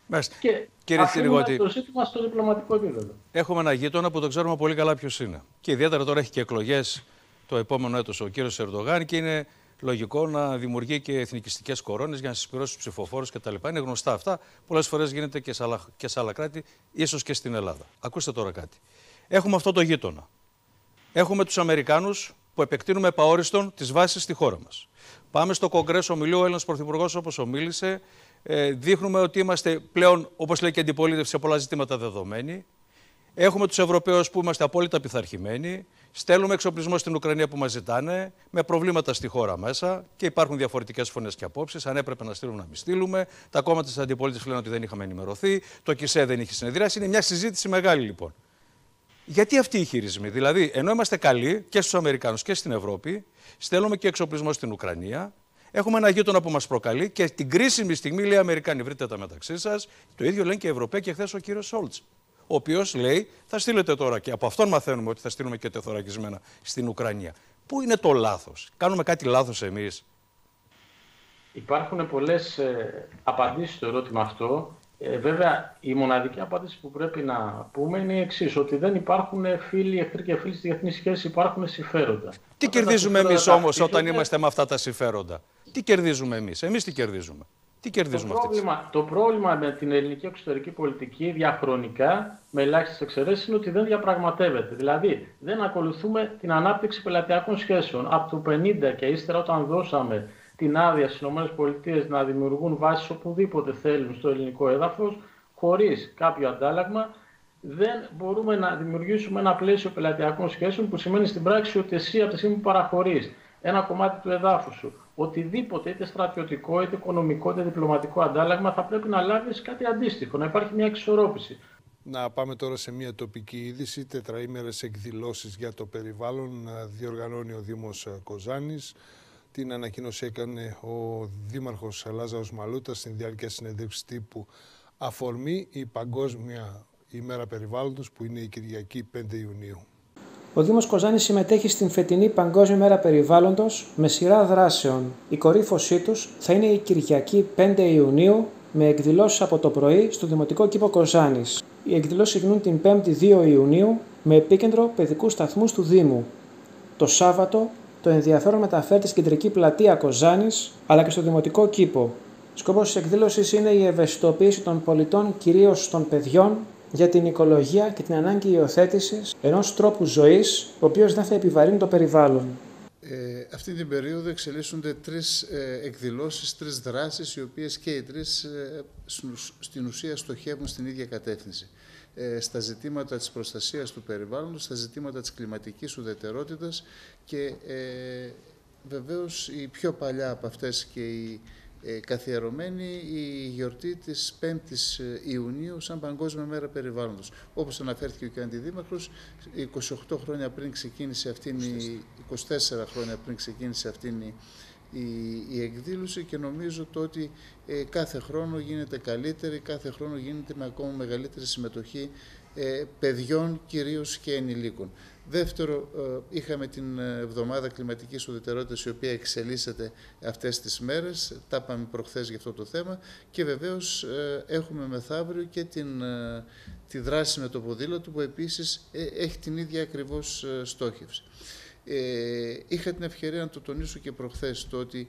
Και κύριε Τσιριγώτη, το ζήτημα στο διπλωματικό επίπεδο. Έχουμε ένα γείτονα που το ξέρουμε πολύ καλά ποιος είναι. Και ιδιαίτερα τώρα έχει και εκλογές το επόμενο έτος ο κύριος Ερντογάν, και είναι λογικό να δημιουργεί και εθνικιστικές κορώνες για να συσπηρώσει τους ψηφοφόρους κτλ. Είναι γνωστά αυτά. Πολλές φορές γίνεται και σε άλλα κράτη, ίσως και στην Ελλάδα. Ακούστε τώρα κάτι. Έχουμε αυτό το γείτονα. Έχουμε τους Αμερικάνους που επεκτείνουμε επαόριστον τις βάσεις στη χώρα μας. Πάμε στο Κογκρέσο, ομιλεί ο Έλληνας Πρωθυπουργός όπως ομίλησε. Δείχνουμε ότι είμαστε πλέον, όπως λέει και η αντιπολίτευση, σε πολλά ζητήματα δεδομένοι. Έχουμε τους Ευρωπαίους που είμαστε απόλυτα πειθαρχημένοι. Στέλνουμε εξοπλισμό στην Ουκρανία που μας ζητάνε, με προβλήματα στη χώρα μέσα, και υπάρχουν διαφορετικές φωνές και απόψεις. Αν έπρεπε να στείλουμε, να μην στείλουμε. Τα κόμματα της αντιπολίτευσης λένε ότι δεν είχαμε ενημερωθεί. Το ΚΙΣΕ δεν είχε συνεδριάσει. Είναι μια συζήτηση μεγάλη λοιπόν. Γιατί αυτοί οι χειρισμοί? Δηλαδή, ενώ είμαστε καλοί και στους Αμερικάνους και στην Ευρώπη, στέλνουμε και εξοπλισμό στην Ουκρανία. Έχουμε ένα γείτονα που μας προκαλεί, και την κρίσιμη στιγμή λέει: Αμερικάνοι, βρείτε τα μεταξύ σας. Το ίδιο λένε και οι Ευρωπαίοι, και χθες ο κύριος Σόλτς, ο οποίος λέει: θα στείλετε τώρα, και από αυτόν μαθαίνουμε ότι θα στείλουμε και τεθωρακισμένα στην Ουκρανία. Πού είναι το λάθος? Κάνουμε κάτι λάθος εμείς? Υπάρχουν πολλές απαντήσεις στο ερώτημα αυτό. Βέβαια, η μοναδική απάντηση που πρέπει να πούμε είναι η εξής: ότι δεν υπάρχουν φίλοι, εχθροί και φίλοι στη διεθνή σχέση, υπάρχουν συμφέροντα. Τι κερδίζουμε εμείς όμως όταν είμαστε με αυτά τα συμφέροντα? Τι κερδίζουμε εμείς? Εμείς τι κερδίζουμε? Τι κερδίζουμε το πρόβλημα με την ελληνική εξωτερική πολιτική διαχρονικά, με ελάχιστες εξαιρέσεις, είναι ότι δεν διαπραγματεύεται. Δηλαδή, δεν ακολουθούμε την ανάπτυξη πελατειακών σχέσεων. Από το 1950 και ύστερα, όταν δώσαμε την άδεια στις ΗΠΑ να δημιουργούν βάσεις οπουδήποτε θέλουν στο ελληνικό έδαφος, χωρίς κάποιο αντάλλαγμα, δεν μπορούμε να δημιουργήσουμε ένα πλαίσιο πελατειακών σχέσεων, που σημαίνει στην πράξη ότι εσύ από τη στιγμή που παραχωρείς ένα κομμάτι του εδάφους σου, οτιδήποτε, είτε στρατιωτικό, είτε οικονομικό, είτε διπλωματικό αντάλλαγμα, θα πρέπει να λάβεις κάτι αντίστοιχο, να υπάρχει μια εξισορρόπηση. Να πάμε τώρα σε μια τοπική είδηση. Τετραήμερες εκδηλώσεις για το περιβάλλον διοργανώνει ο Δήμος Κοζάνης. Την ανακοίνωση έκανε ο Δήμαρχος Λάζαρος Μαλούτας στην διάρκεια συνέντευξης τύπου. Αφορμή η Παγκόσμια ημέρα περιβάλλοντος που είναι η Κυριακή 5 Ιουνίου. Ο Δήμος Κοζάνης συμμετέχει στην φετινή Παγκόσμια ημέρα περιβάλλοντος με σειρά δράσεων. Η κορύφωσή τους θα είναι η Κυριακή 5 Ιουνίου με εκδηλώσεις από το πρωί στο Δημοτικό Κήπο Κοζάνης. Οι εκδηλώσεις ξεκινούν την 5η 2 Ιουνίου με επίκεντρο παιδικούς σταθμούς του Δήμου. Το Σάββατο το ενδιαφέρον μεταφέρεται στην κεντρική πλατεία Κοζάνης αλλά και στο Δημοτικό Κήπο. Σκοπός της εκδήλωσης είναι η ευαισθητοποίηση των πολιτών, κυρίως των παιδιών, για την οικολογία και την ανάγκη υιοθέτησης ενός τρόπου ζωής, ο οποίος δεν θα επιβαρύνει το περιβάλλον. Αυτή την περίοδο εξελίσσονται 3 εκδηλώσεις, 3 δράσεις, οι οποίες και οι 3 στην ουσία στοχεύουν στην ίδια κατεύθυνση. Στα ζητήματα της προστασίας του περιβάλλοντος, στα ζητήματα της κλιματικής ουδετερότητας και βεβαίως η πιο παλιά από αυτές και η καθιερωμένη η γιορτή της 5ης Ιουνίου σαν Παγκόσμια Μέρα Περιβάλλοντος. Όπως αναφέρθηκε και ο Αντιδήμαρχος, 28 χρόνια πριν ξεκίνησε αυτήν 24 χρόνια πριν ξεκίνησε αυτήν η εκδήλωση και νομίζω το ότι κάθε χρόνο γίνεται καλύτερη, κάθε χρόνο γίνεται με ακόμα μεγαλύτερη συμμετοχή παιδιών κυρίως και ενηλίκων. Δεύτερο, είχαμε την εβδομάδα κλιματικής ουδετερότητας, η οποία εξελίσσεται αυτές τις μέρες. Τα είπαμε προχθές για αυτό το θέμα. Και βεβαίως έχουμε μεθαύριο και τη δράση με το ποδήλατο, που επίσης έχει την ίδια ακριβώς στόχευση. Είχα την ευκαιρία να το τονίσω και προχθές, το ότι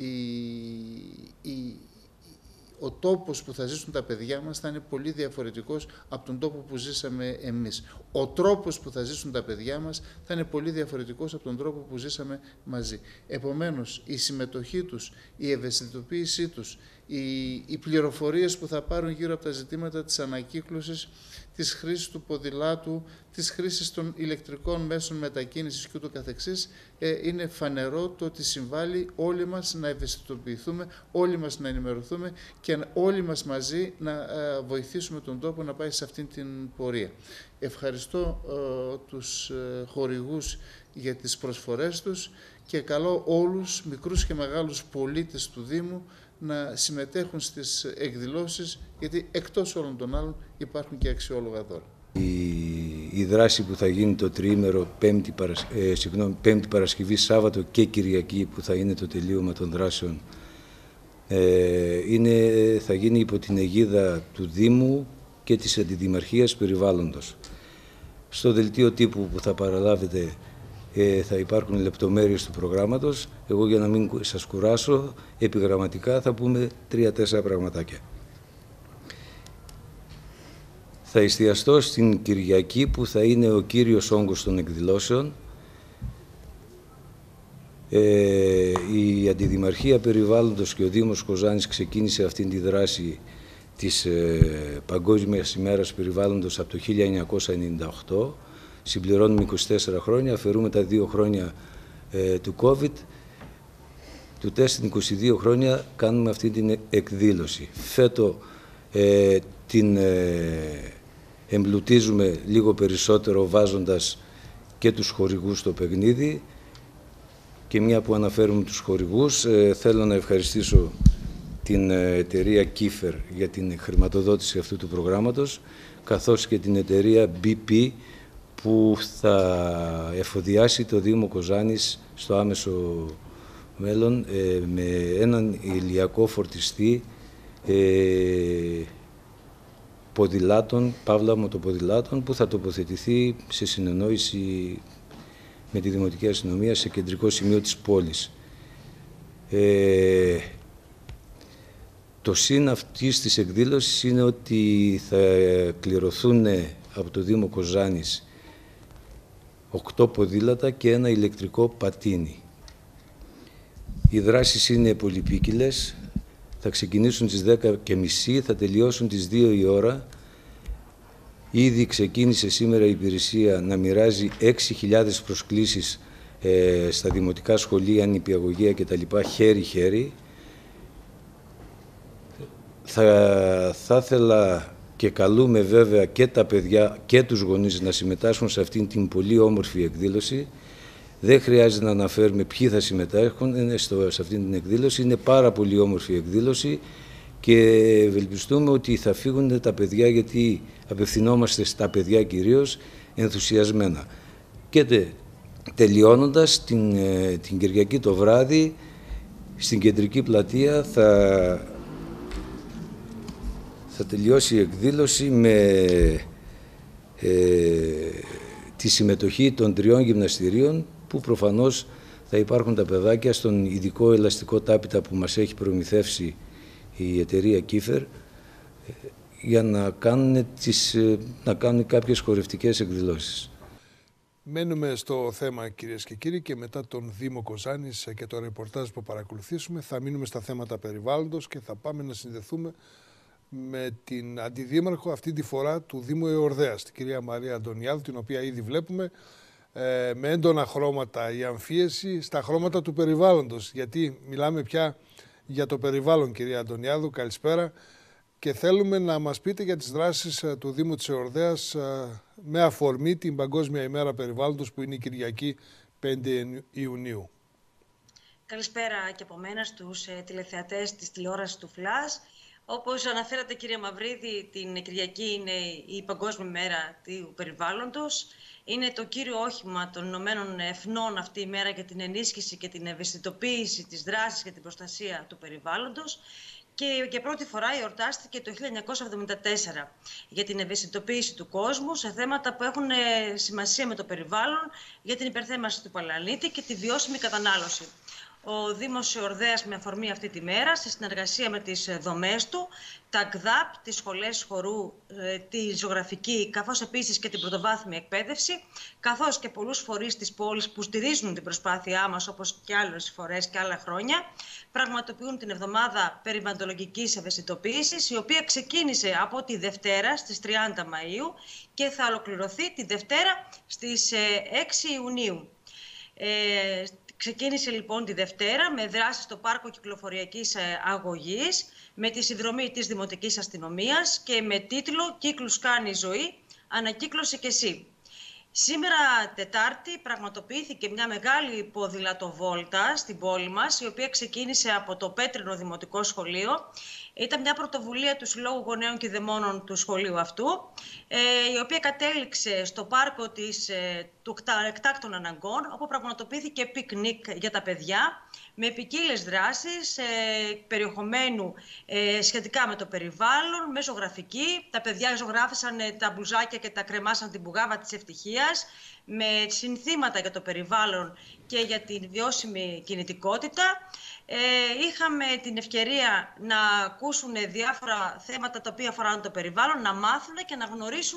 ο τόπος που θα ζήσουν τα παιδιά μας θα είναι πολύ διαφορετικός από τον τόπο που ζήσαμε εμείς. Ο τρόπος που θα ζήσουν τα παιδιά μας θα είναι πολύ διαφορετικός από τον τρόπο που ζήσαμε μαζί. Επομένως, η συμμετοχή τους, η ευαισθητοποίησή τους, οι πληροφορίες που θα πάρουν γύρω από τα ζητήματα της ανακύκλωσης, της χρήσης του ποδηλάτου, της χρήσης των ηλεκτρικών μέσων μετακίνησης και ούτω καθεξής, είναι φανερό το ότι συμβάλλει όλοι μας να ευαισθητοποιηθούμε, όλοι μας να ενημερωθούμε και όλοι μας μαζί να βοηθήσουμε τον τόπο να πάει σε αυτήν την πορεία. Ευχαριστώ τους χορηγούς για τις προσφορές τους και καλώ όλους, μικρούς και μεγάλους πολίτες του Δήμου, να συμμετέχουν στις εκδηλώσεις, γιατί εκτός όλων των άλλων υπάρχουν και αξιόλογα δώρα. Η δράση που θα γίνει το τριήμερο, Πέμπτη Παρασκευή, Σάββατο και Κυριακή, που θα είναι το τελείωμα των δράσεων, θα γίνει υπό την αιγίδα του Δήμου και της Αντιδημαρχίας Περιβάλλοντος. Στο δελτίο τύπου που θα παραλάβετε θα υπάρχουν λεπτομέρειες του προγράμματος. Εγώ, για να μην σας κουράσω, επιγραμματικά θα πούμε 3-4 πραγματάκια. Θα εστιαστώ στην Κυριακή, που θα είναι ο κύριος όγκος των εκδηλώσεων. Η Αντιδημαρχία Περιβάλλοντος και ο Δήμος Κοζάνης ξεκίνησε αυτήν τη δράση της Παγκόσμιας ημέρας περιβάλλοντος από το 1998. Συμπληρώνουμε 24 χρόνια, αφαιρούμε τα 2 χρόνια του COVID. Του τεστ 22 χρόνια κάνουμε αυτή την εκδήλωση. Φέτο την εμπλουτίζουμε λίγο περισσότερο, βάζοντας και τους χορηγούς στο παιχνίδι. Και μια που αναφέρουμε τους χορηγούς, θέλω να ευχαριστήσω την εταιρεία Kiefer για την χρηματοδότηση αυτού του προγράμματος, καθώς και την εταιρεία BP, που θα εφοδιάσει το Δήμο Κοζάνης στο άμεσο μέλλον με έναν ηλιακό φορτιστή ποδηλάτων, παύλα μοτοποδηλάτων, που θα τοποθετηθεί σε συνεννόηση με τη Δημοτική Αστυνομία σε κεντρικό σημείο της πόλης. Το συν αυτής της εκδήλωσης είναι ότι θα κληρωθούν από το Δήμο Κοζάνης 8 ποδήλατα και ένα ηλεκτρικό πατίνι. Οι δράσεις είναι πολυπίκυλες, θα ξεκινήσουν στις 10:30, θα τελειώσουν τις 2 η ώρα. Ήδη ξεκίνησε σήμερα η υπηρεσία να μοιράζει 6.000 προσκλήσεις στα δημοτικά σχολεία, νηπιαγωγεία κτλ. Χέρι-χέρι. Θα ήθελα και καλούμε βέβαια και τα παιδιά και τους γονείς να συμμετάσχουν σε αυτήν την πολύ όμορφη εκδήλωση. Δεν χρειάζεται να αναφέρουμε ποιοι θα συμμετέχουν σε αυτήν την εκδήλωση. Είναι πάρα πολύ όμορφη εκδήλωση και ευελπιστούμε ότι θα φύγουν τα παιδιά, γιατί απευθυνόμαστε στα παιδιά κυρίως, ενθουσιασμένα. Και τελειώνοντας, την Κυριακή το βράδυ στην κεντρική πλατεία θα τελειώσει η εκδήλωση με τη συμμετοχή των 3 γυμναστηρίων, που προφανώς θα υπάρχουν τα παιδάκια στον ειδικό ελαστικό τάπητα που μας έχει προμηθεύσει η εταιρεία Κίφερ, για να κάνουν κάποιες χορευτικές εκδηλώσεις. Μένουμε στο θέμα, κυρίες και κύριοι, και μετά τον Δήμο Κοζάνης και το ρεπορτάζ που παρακολουθήσουμε θα μείνουμε στα θέματα περιβάλλοντος και θα πάμε να συνδεθούμε με την αντιδήμαρχο αυτή τη φορά του Δήμου Εορδαίας, την κυρία Μαρία Αντωνιάδου, την οποία ήδη βλέπουμε με έντονα χρώματα η αμφίεση στα χρώματα του περιβάλλοντος, γιατί μιλάμε πια για το περιβάλλον. Κυρία Αντωνιάδου, καλησπέρα, και θέλουμε να μας πείτε για τις δράσεις του Δήμου της Εορδαίας με αφορμή την Παγκόσμια ημέρα περιβάλλοντος, που είναι η Κυριακή 5 Ιουνίου. Καλησπέρα και από μένα στους τηλεθεατές της τηλεόρασης του Φλας. Όπως αναφέρατε, κυρία Μαυρίδη, την Κυριακή είναι η Παγκόσμια ημέρα του περιβάλλοντος. Είναι το κύριο όχημα των Ηνωμένων Εθνών αυτή η μέρα για την ενίσχυση και την ευαισθητοποίηση της δράσης για την προστασία του περιβάλλοντος. Και για πρώτη φορά εορτάστηκε το 1974 για την ευαισθητοποίηση του κόσμου σε θέματα που έχουν σημασία με το περιβάλλον, για την υπερθέρμανση του πλανήτη και τη βιώσιμη κατανάλωση. Ο Δήμος Εορδαίας, με αφορμή αυτή τη μέρα, σε συνεργασία με τις δομές του, τα ΚΔΑΠ, τις σχολές χορού, τη ζωγραφική, καθώς επίσης και την πρωτοβάθμια εκπαίδευση, καθώς και πολλούς φορείς της πόλης που στηρίζουν την προσπάθειά μας, όπως και άλλες φορές και άλλα χρόνια, πραγματοποιούν την εβδομάδα περιβαλλοντολογικής ευαισθητοποίησης, η οποία ξεκίνησε από τη Δευτέρα στις 30 Μαΐου και θα ολοκληρωθεί τη Δευτέρα στις 6 Ιουνίου. Ξεκίνησε λοιπόν τη Δευτέρα με δράση στο Πάρκο Κυκλοφοριακής Αγωγής, με τη συνδρομή της Δημοτικής Αστυνομίας και με τίτλο «Κύκλους κάνει η ζωή, ανακύκλωσε και εσύ». Σήμερα Τετάρτη πραγματοποιήθηκε μια μεγάλη ποδηλατοβόλτα στην πόλη μας, η οποία ξεκίνησε από το Πέτρινο Δημοτικό Σχολείο. Ήταν μια πρωτοβουλία του Συλλόγου Γονέων και Δαιμόνων του σχολείου αυτού, η οποία κατέληξε στο πάρκο του εκτάκτων αναγκών, όπου πραγματοποιήθηκε πικνίκ για τα παιδιά, με ποικίλες δράσεις περιεχομένου σχετικά με το περιβάλλον, με ζωγραφική. Τα παιδιά ζωγράφησαν τα μπλουζάκια και τα κρεμάσαν την πουγάβα της ευτυχίας, με συνθήματα για το περιβάλλον και για την βιώσιμη κινητικότητα. Είχαμε την ευκαιρία να ακούσουν διάφορα θέματα τα οποία αφορούν το περιβάλλον, να μάθουν και να γνωρίσουν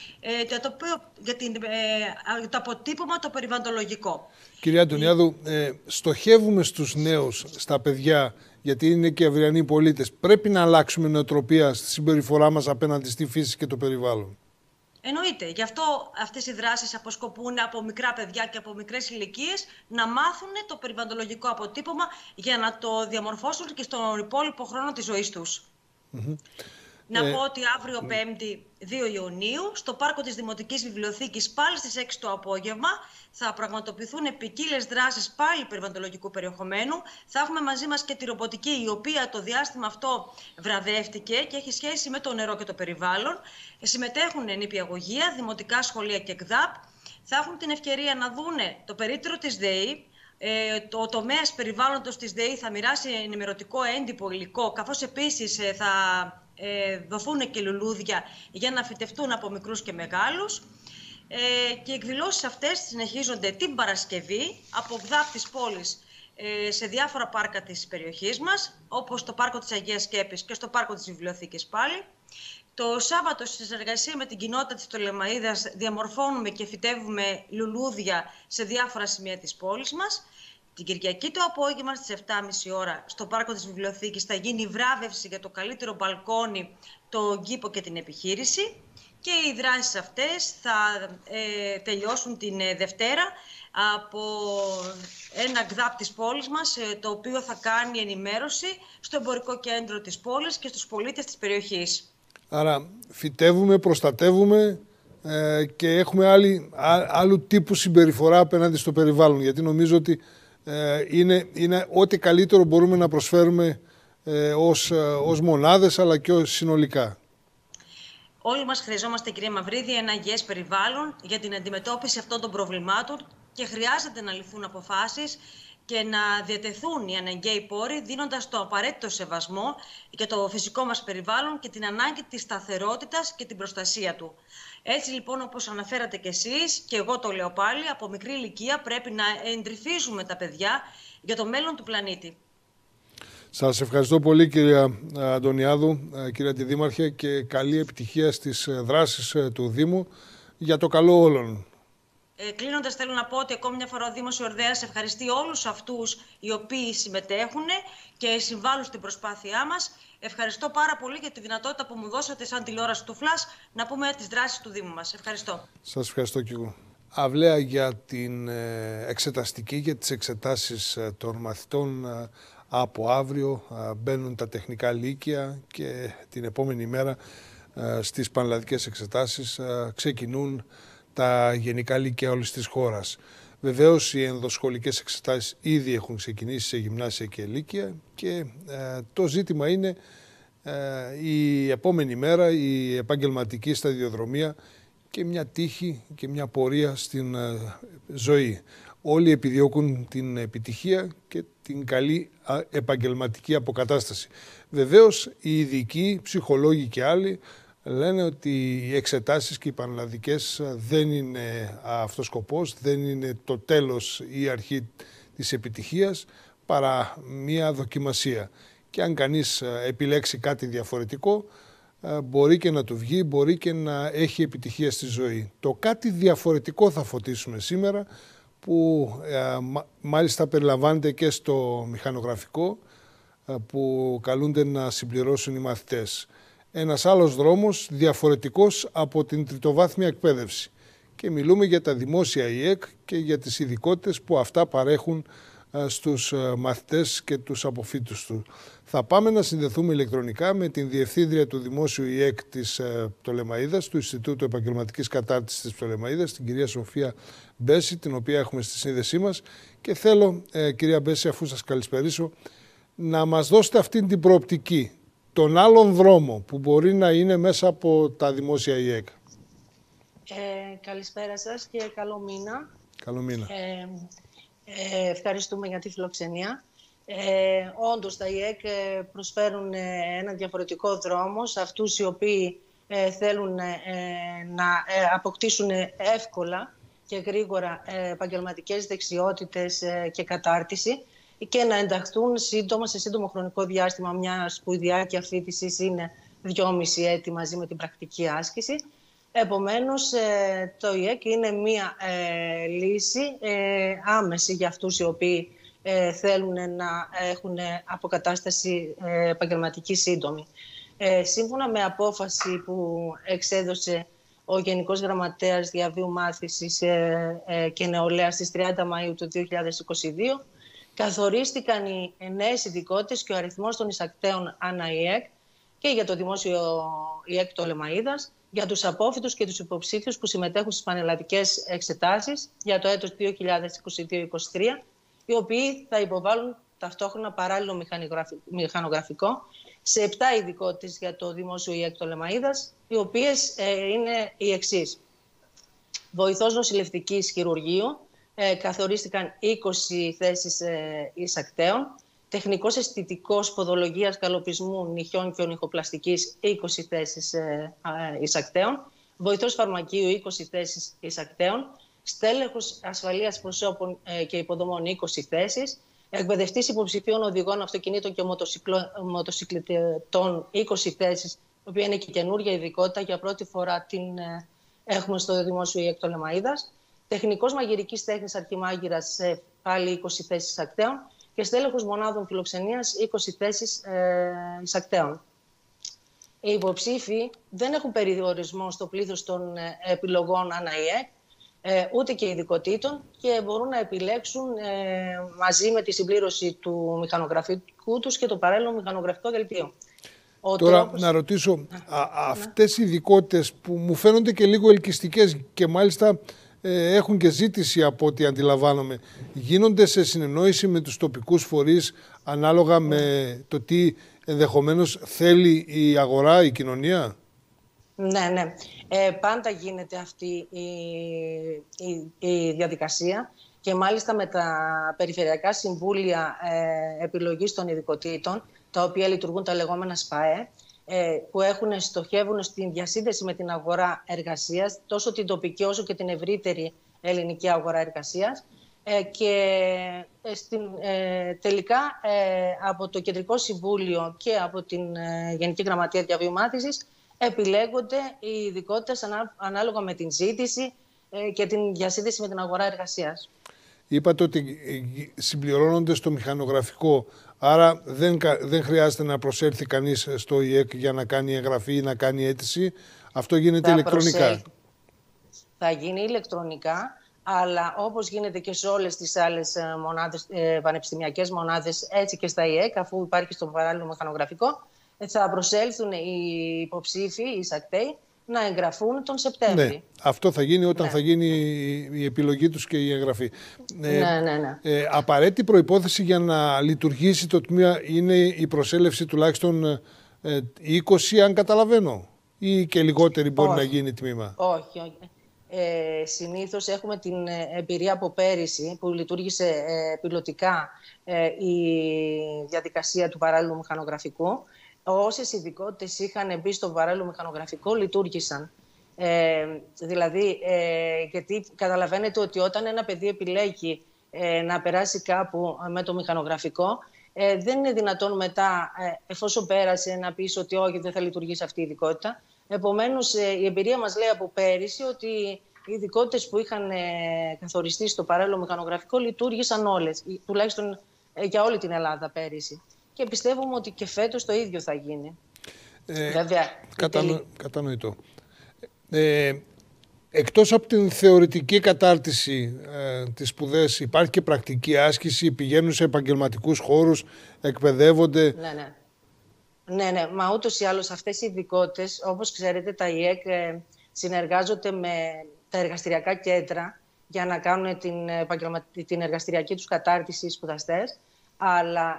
το αποτύπωμα το περιβαλλοντολογικό. Κυρία Αντωνιάδου, στοχεύουμε στους νέους, στα παιδιά, γιατί είναι και αυριανοί πολίτες. Πρέπει να αλλάξουμε νοοτροπία στη συμπεριφορά μας απέναντι στη φύση και το περιβάλλον. Εννοείται. Γι' αυτό αυτές οι δράσεις αποσκοπούν από μικρά παιδιά και από μικρές ηλικίες να μάθουν το περιβαλλοντολογικό αποτύπωμα για να το διαμορφώσουν και στον υπόλοιπο χρόνο της ζωής τους. Να πω ότι αύριο 5η 2 Ιουνίου στο πάρκο της Δημοτικής Βιβλιοθήκης πάλι στις 6 το απόγευμα θα πραγματοποιηθούν ποικίλες δράσεις πάλι περιβαλλοντολογικού περιεχομένου. Θα έχουμε μαζί μας και τη ρομποτική, η οποία το διάστημα αυτό βραβεύτηκε και έχει σχέση με το νερό και το περιβάλλον. Συμμετέχουν νηπιαγωγεία, δημοτικά σχολεία και ΚΔΑΠ. Θα έχουν την ευκαιρία να δούνε το περίπτερο της ΔΕΗ. Το τομέας περιβάλλοντος της ΔΕΗ θα μοιράσει ενημερωτικό έντυπο υλικό, καθώς επίσης θα δοθούν και λουλούδια για να φυτευτούν από μικρούς και μεγάλους. Και οι εκδηλώσεις αυτές συνεχίζονται την Παρασκευή από ΚΔΑΠ της πόλης σε διάφορα πάρκα της περιοχής μας, όπως το πάρκο της Αγίας Σκέπης και στο πάρκο της Βιβλιοθήκης πάλι. Το Σάββατο, στη συνεργασία με την κοινότητα της Πτολεμαΐδας, διαμορφώνουμε και φυτεύουμε λουλούδια σε διάφορα σημεία της πόλης μας. Την Κυριακή το απόγευμα στις 7.30 ώρα στο πάρκο της Βιβλιοθήκης θα γίνει η βράβευση για το καλύτερο μπαλκόνι, τον κήπο και την επιχείρηση. Και οι δράσεις αυτές θα τελειώσουν την Δευτέρα από ένα ΚΔΑΠ της πόλης μας, το οποίο θα κάνει ενημέρωση στο εμπορικό κέντρο της πόλης και στους πολίτες της περιοχής. Άρα φυτεύουμε, προστατεύουμε και έχουμε άλλου τύπου συμπεριφορά απέναντι στο περιβάλλον. Γιατί νομίζω ότι είναι ό,τι καλύτερο μπορούμε να προσφέρουμε ως μονάδες αλλά και ως συνολικά. Όλοι μας χρειαζόμαστε, κυρία Μαυρίδη, ένα υγιές περιβάλλον για την αντιμετώπιση αυτών των προβλημάτων και χρειάζεται να ληφθούν αποφάσεις και να διατεθούν οι αναγκαίοι πόροι, δίνοντας το απαραίτητο σεβασμό για το φυσικό μας περιβάλλον και την ανάγκη της σταθερότητας και την προστασία του. Έτσι λοιπόν, όπως αναφέρατε κι εσείς, και εγώ το λέω πάλι, από μικρή ηλικία πρέπει να εντρυφίζουμε τα παιδιά για το μέλλον του πλανήτη. Σας ευχαριστώ πολύ, κυρία Αντωνιάδου, κυρία Αντιδήμαρχε, και καλή επιτυχία στις δράσεις του Δήμου για το καλό όλων. Κλείνοντας, θέλω να πω ότι ακόμη μια φορά ο Δήμος Ιορδαίας ευχαριστεί όλους αυτούς οι οποίοι συμμετέχουν και συμβάλλουν στην προσπάθειά μας. Ευχαριστώ πάρα πολύ για τη δυνατότητα που μου δώσατε σαν τηλεόραση του Φλας να πούμε τις δράσεις του Δήμου μας. Ευχαριστώ. Σας ευχαριστώ και εγώ. Αυλαία για την εξεταστική, για τις εξετάσεις των μαθητών. Από αύριο μπαίνουν τα τεχνικά λύκεια και την επόμενη μέρα στις πανελλαδικές εξετάσεις ξεκινούν τα γενικά λύκεια όλης της χώρας. Βεβαίως οι ενδοσχολικές εξετάσεις ήδη έχουν ξεκινήσει σε γυμνάσια και λύκεια και το ζήτημα είναι η επόμενη μέρα η επαγγελματική σταδιοδρομία και μια τύχη και μια πορεία στην ζωή. Όλοι επιδιώκουν την επιτυχία και την καλή επαγγελματική αποκατάσταση. Βεβαίως οι ειδικοί, ψυχολόγοι και άλλοι λένε ότι οι εξετάσεις και οι πανελλαδικές δεν είναι αυτός σκοπός, δεν είναι το τέλος ή η αρχή της επιτυχίας, παρά μία δοκιμασία. Και αν κανείς επιλέξει κάτι διαφορετικό, μπορεί και να του βγει, μπορεί και να έχει επιτυχία στη ζωή. Το κάτι διαφορετικό θα φωτίσουμε σήμερα, που μάλιστα περιλαμβάνεται και στο μηχανογραφικό, που καλούνται να συμπληρώσουν οι μαθητές. Ένας άλλος δρόμος διαφορετικός από την τριτοβάθμια εκπαίδευση. Και μιλούμε για τα δημόσια ΙΕΚ και για τις ειδικότητες που αυτά παρέχουν στους μαθητές και τους αποφύτους του. Θα πάμε να συνδεθούμε ηλεκτρονικά με την Διευθύντρια του Δημόσιου ΙΕΚ της Πτολεμαΐδας, του Ινστιτούτου Επαγγελματικής Κατάρτισης της Πτολεμαΐδας, την κυρία Σοφία Μπέση, την οποία έχουμε στη σύνδεσή μας. Και θέλω, κυρία Μπέση, αφού σας καλησπερίσω, να μας δώσετε αυτή την προοπτική, τον άλλον δρόμο που μπορεί να είναι μέσα από τα δημόσια ΙΕΚ. Καλησπέρα σας και καλό μήνα. Καλό μήνα. Ευχαριστούμε για τη φιλοξενία. Όντως τα ΙΕΚ προσφέρουν ένα διαφορετικό δρόμο σε αυτούς οι οποίοι θέλουν να αποκτήσουν εύκολα και γρήγορα επαγγελματικές δεξιότητες και κατάρτιση και να ενταχθούν σύντομα, σε σύντομο χρονικό διάστημα. Μια σπουδαιάκια φοιτησής είναι 2,5 έτη μαζί με την πρακτική άσκηση. Επομένως, το ΙΕΚ είναι μία λύση άμεση για αυτούς οι οποίοι θέλουν να έχουν αποκατάσταση επαγγελματική σύντομη. Σύμφωνα με απόφαση που εξέδωσε ο Γενικός Γραμματέας Διαβίου Μάθησης και Νεολαίας στις 30 Μαΐου του 2022, καθορίστηκαν οι νέες ειδικότητες και ο αριθμός των εισακτέων ανά ΙΕΚ και για το δημόσιο ΙΕΚ Πτολεμαΐδας, για τους απόφοιτους και τους υποψήφιους που συμμετέχουν στις πανελλαδικές εξετάσεις για το έτος 2022-2023, οι οποίοι θα υποβάλουν ταυτόχρονα παράλληλο μηχανογραφικό σε 7 ειδικότητες για το δημόσιο ΙΕΚ Πτολεμαΐδας, οι οποίες είναι οι εξής. Βοηθός νοσηλευτικής χειρουργείου, καθορίστηκαν 20 θέσεις εισακτέων. Τεχνικός αισθητικός ποδολογίας, καλοπισμού, νυχιών και ονυχοπλαστικής, 20 θέσεις εισακτέων. Βοηθός φαρμακείου, 20 θέσεις εισακτέων. Στέλεχος ασφαλείας προσώπων και υποδομών, 20 θέσεις. Εκπαιδευτής υποψηφίων οδηγών αυτοκινήτων και μοτοσυκλετών, 20 θέσεις, η οποία είναι και καινούργια ειδικότητα. Για πρώτη φορά την έχουμε στο δημόσιο ΙΕΚ Πτολεμαΐδας. Τεχνικός μαγειρικής τέχνης αρχιμάγειρας, πάλι 20 θέσεις εισακτέων. Και στέλεχος μονάδων φιλοξενίας, 20 θέσεις εισακτέων. Οι υποψήφοι δεν έχουν περιορισμό στο πλήθος των επιλογών ανά ΙΕΚ, ούτε και ειδικοτήτων, και μπορούν να επιλέξουν μαζί με τη συμπλήρωση του μηχανογραφικού τους και το παράλληλο μηχανογραφικό δελτίο. Τώρα να ρωτήσω, αυτές οι ειδικότητες που μου φαίνονται και λίγο ελκυστικές και μάλιστα έχουν και ζήτηση από ό,τι αντιλαμβάνομαι, γίνονται σε συνεννόηση με τους τοπικούς φορείς ανάλογα με το τι ενδεχομένως θέλει η αγορά, η κοινωνία? Ναι. Πάντα γίνεται αυτή η διαδικασία και μάλιστα με τα περιφερειακά συμβούλια επιλογής των ειδικοτήτων, τα οποία λειτουργούν τα λεγόμενα ΣΠΑΕ, που στοχεύουν στην διασύνδεση με την αγορά εργασίας, τόσο την τοπική όσο και την ευρύτερη ελληνική αγορά εργασίας. Και τελικά από το Κεντρικό Συμβούλιο και από την Γενική Γραμματεία Διαβιομάθησης επιλέγονται οι ειδικότητες ανάλογα με την ζήτηση και την διασύνδεση με την αγορά εργασίας. Είπατε ότι συμπληρώνονται στο μηχανογραφικό, άρα δεν χρειάζεται να προσέλθει κανείς στο ΙΕΚ για να κάνει εγγραφή ή να κάνει αίτηση. Αυτό γίνεται ηλεκτρονικά. Θα γίνει ηλεκτρονικά, αλλά όπως γίνεται και σε όλες τις άλλες πανεπιστημιακές μονάδες, έτσι και στα ΙΕΚ, αφού υπάρχει στο παράλληλο μηχανογραφικό, θα προσέλθουν οι υποψήφοι, οι ΣΑΚΤΕΙ, να εγγραφούν τον Σεπτέμβρη. Ναι, αυτό θα γίνει όταν θα γίνει η επιλογή τους και η εγγραφή. Ναι. Απαραίτητη προϋπόθεση για να λειτουργήσει το τμήμα είναι η προσέλευση τουλάχιστον 20, αν καταλαβαίνω, ή και λιγότερη μπορεί να γίνει τμήμα? Όχι. Συνήθως έχουμε την εμπειρία από πέρυσι που λειτουργήσε πιλωτικά η διαδικασία του παράλληλου μηχανογραφικού. Όσες ειδικότητες είχαν μπει στο παράλληλο μηχανογραφικό λειτουργήσαν. Γιατί καταλαβαίνετε ότι όταν ένα παιδί επιλέγει να περάσει κάπου με το μηχανογραφικό, δεν είναι δυνατόν μετά, εφόσον πέρασε, να πεις ότι όχι, δεν θα λειτουργήσει αυτή η ειδικότητα. Επομένως, η εμπειρία μας λέει από πέρυσι ότι οι ειδικότητες που είχαν καθοριστεί στο παράλληλο μηχανογραφικό λειτουργήσαν όλες, τουλάχιστον για όλη την Ελλάδα πέρυσι. Και πιστεύουμε ότι και φέτος το ίδιο θα γίνει. Βέβαια, κατανοητό. Εκτός από την θεωρητική κατάρτιση της σπουδές, υπάρχει και πρακτική άσκηση, πηγαίνουν σε επαγγελματικούς χώρους, εκπαιδεύονται? Ναι. Μα ούτως ή άλλως αυτές οι ειδικότητες, όπως ξέρετε, τα ΙΕΚ συνεργάζονται με τα εργαστηριακά κέντρα για να κάνουν την εργαστηριακή τους κατάρτιση οι σπουδαστές. Αλλά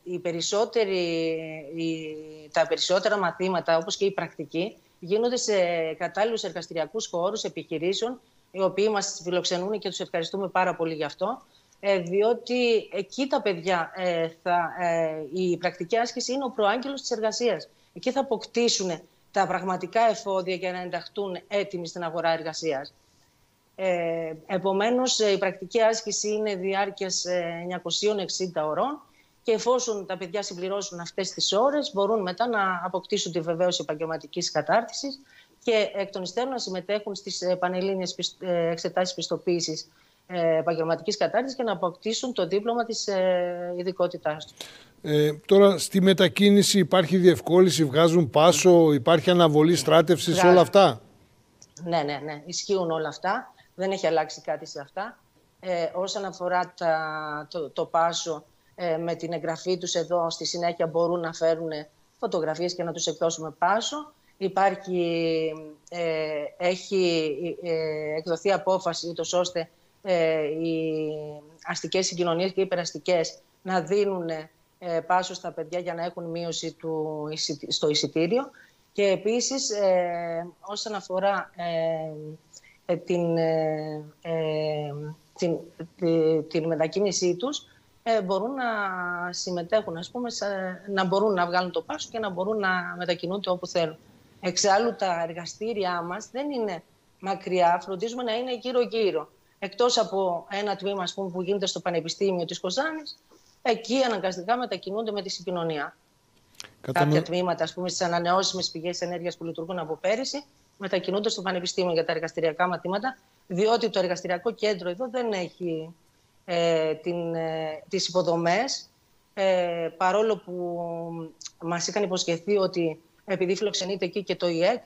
τα περισσότερα μαθήματα, όπως και η πρακτική, γίνονται σε κατάλληλους εργαστηριακούς χώρους επιχειρήσεων, οι οποίοι μας φιλοξενούν και τους ευχαριστούμε πάρα πολύ γι' αυτό, διότι εκεί τα παιδιά, η πρακτική άσκηση είναι ο προάγγελος της εργασίας. Εκεί θα αποκτήσουν τα πραγματικά εφόδια για να ενταχθούν έτοιμοι στην αγορά εργασίας. Επομένως, η πρακτική άσκηση είναι διάρκειας 960 ωρών και εφόσον τα παιδιά συμπληρώσουν αυτές τις ώρες, μπορούν μετά να αποκτήσουν τη βεβαίωση επαγγελματικής κατάρτισης και εκ των υστέρων να συμμετέχουν στις πανελλήνιες εξετάσεις πιστοποίησης επαγγελματικής κατάρτισης και να αποκτήσουν το δίπλωμα της ειδικότητάς του. Τώρα, στη μετακίνηση υπάρχει διευκόλυνση, βγάζουν πάσο, υπάρχει αναβολή στράτευσης, όλα αυτά? Ναι, ισχύουν όλα αυτά. Δεν έχει αλλάξει κάτι σε αυτά. Όσον αφορά το πάσο, με την εγγραφή τους εδώ στη συνέχεια μπορούν να φέρουν φωτογραφίες και να τους εκδώσουμε πάσο. Έχει εκδοθεί απόφαση ούτως ώστε οι αστικές συγκοινωνίες και οι υπεραστικές να δίνουν πάσο στα παιδιά για να έχουν μείωση στο εισιτήριο. Και επίσης, όσον αφορά την μετακίνησή τους, μπορούν να συμμετέχουν, να μπορούν να βγάλουν το πάσο και να μπορούν να μετακινούνται όπου θέλουν. Εξάλλου, τα εργαστήριά μας δεν είναι μακριά, φροντίζουμε να είναι γύρω-γύρω. Εκτός από ένα τμήμα που γίνεται στο Πανεπιστήμιο της Κοζάνης, εκεί αναγκαστικά μετακινούνται με τη συγκοινωνία. Κάποια τμήματα, στις ανανεώσιμες πηγές ενέργειας που λειτουργούν από πέρυσι, μετακινούνται στο Πανεπιστήμιο για τα εργαστηριακά μαθήματα, διότι το εργαστηριακό κέντρο εδώ δεν έχει τις υποδομές, παρόλο που μας είχαν υποσχεθεί ότι επειδή φιλοξενείται εκεί και το ΙΕΚ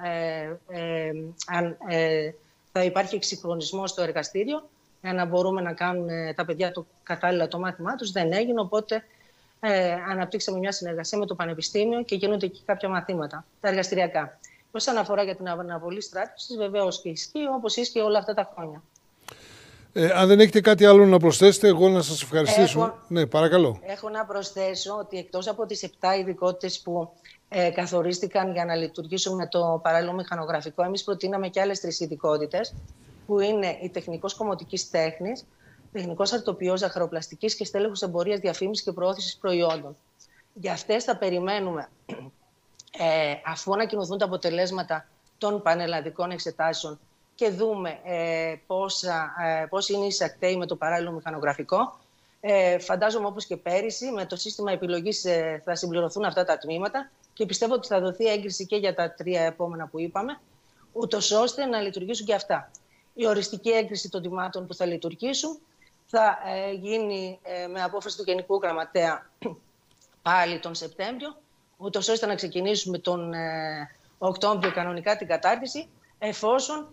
θα υπάρχει εξυγχρονισμός στο εργαστήριο για να μπορούμε να κάνουν τα παιδιά το κατάλληλα το μάθημά τους. Δεν έγινε, οπότε αναπτύξαμε μια συνεργασία με το Πανεπιστήμιο και γίνονται εκεί κάποια μαθήματα, τα εργαστηριακά. Όσον αφορά για την αναβολή στράτευσης, βεβαίως και ισχύει όπως ίσχυε όλα αυτά τα χρόνια. Αν δεν έχετε κάτι άλλο να προσθέσετε, εγώ να σας ευχαριστήσω. Ναι, παρακαλώ. Έχω να προσθέσω ότι εκτός από τις 7 ειδικότητες που καθορίστηκαν για να λειτουργήσουν με το παράλληλο μηχανογραφικό, εμείς προτείναμε και άλλες 3 ειδικότητες, που είναι η τεχνικός κομμωτικής τέχνης, τεχνικός αρτοποιός ζαχαροπλαστικής και στέλεχος εμπορίας, διαφήμισης και προώθησης προϊόντων. Για αυτές θα περιμένουμε, αφού ανακοινωθούν τα αποτελέσματα των πανελλαδικών εξετάσεων και δούμε πώς είναι οι εισακτέοι με το παράλληλο μηχανογραφικό. Φαντάζομαι όπως και πέρυσι, με το σύστημα επιλογής θα συμπληρωθούν αυτά τα τμήματα και πιστεύω ότι θα δοθεί έγκριση και για τα 3 επόμενα που είπαμε, ούτως ώστε να λειτουργήσουν και αυτά. Η οριστική έγκριση των τμήματων που θα λειτουργήσουν θα γίνει με απόφαση του Γενικού Γραμματέα πάλι τον Σεπτέμβριο, ούτως ώστε να ξεκινήσουμε τον Οκτώβριο κανονικά την κατάρτιση, εφόσον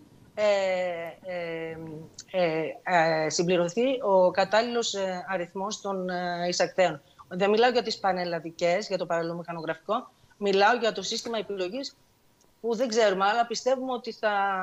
συμπληρωθεί ο κατάλληλος αριθμός των εισακτέων. Δεν μιλάω για τις πανελλαδικές, για το παράλληλο μηχανογραφικό, μιλάω για το σύστημα επιλογής που δεν ξέρουμε, αλλά πιστεύουμε ότι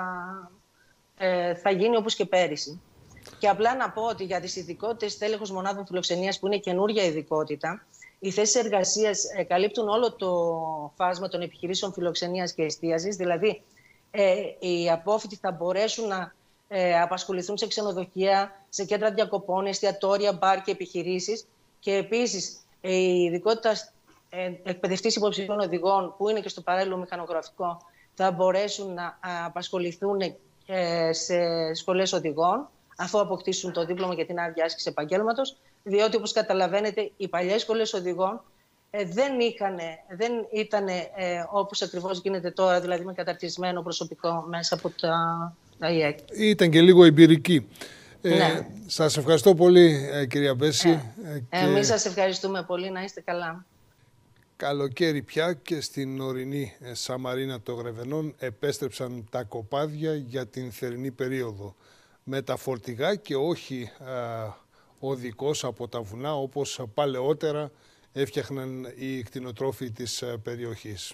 θα γίνει όπως και πέρυσι. Και απλά να πω ότι για τις ειδικότητες τέλεχος μονάδων φιλοξενίας, που είναι καινούργια ειδικότητα, οι θέσεις εργασίας καλύπτουν όλο το φάσμα των επιχειρήσεων φιλοξενίας και εστίασης, δηλαδή οι απόφοιτοι θα μπορέσουν να απασχοληθούν σε ξενοδοχεία, σε κέντρα διακοπών, εστιατόρια, μπαρ και επιχειρήσεις. Και επίσης η ειδικότητα εκπαιδευτής υποψηφίων οδηγών, που είναι και στο παράλληλο μηχανογραφικό, θα μπορέσουν να απασχοληθούν σε σχολές οδηγών, αφού αποκτήσουν το δίπλωμα για την άδεια άσκηση επαγγέλματος, διότι όπως καταλαβαίνετε οι παλιές σχολές οδηγών δεν ήταν όπως ακριβώς γίνεται τώρα, δηλαδή με καταρτισμένο προσωπικό μέσα από τα ΙΕΚ. Ήταν και λίγο εμπειρική. Ναι. Σας ευχαριστώ πολύ, κυρία Μπέση. Εμείς σας ευχαριστούμε πολύ, να είστε καλά. Καλοκαίρι πια και στην ορεινή Σαμαρίνα των Γρεβενών επέστρεψαν τα κοπάδια για την θερινή περίοδο. Με τα φορτηγά και όχι οδικός από τα βουνά, όπως παλαιότερα έφτιαχναν οι κτηνοτρόφοι της περιοχής.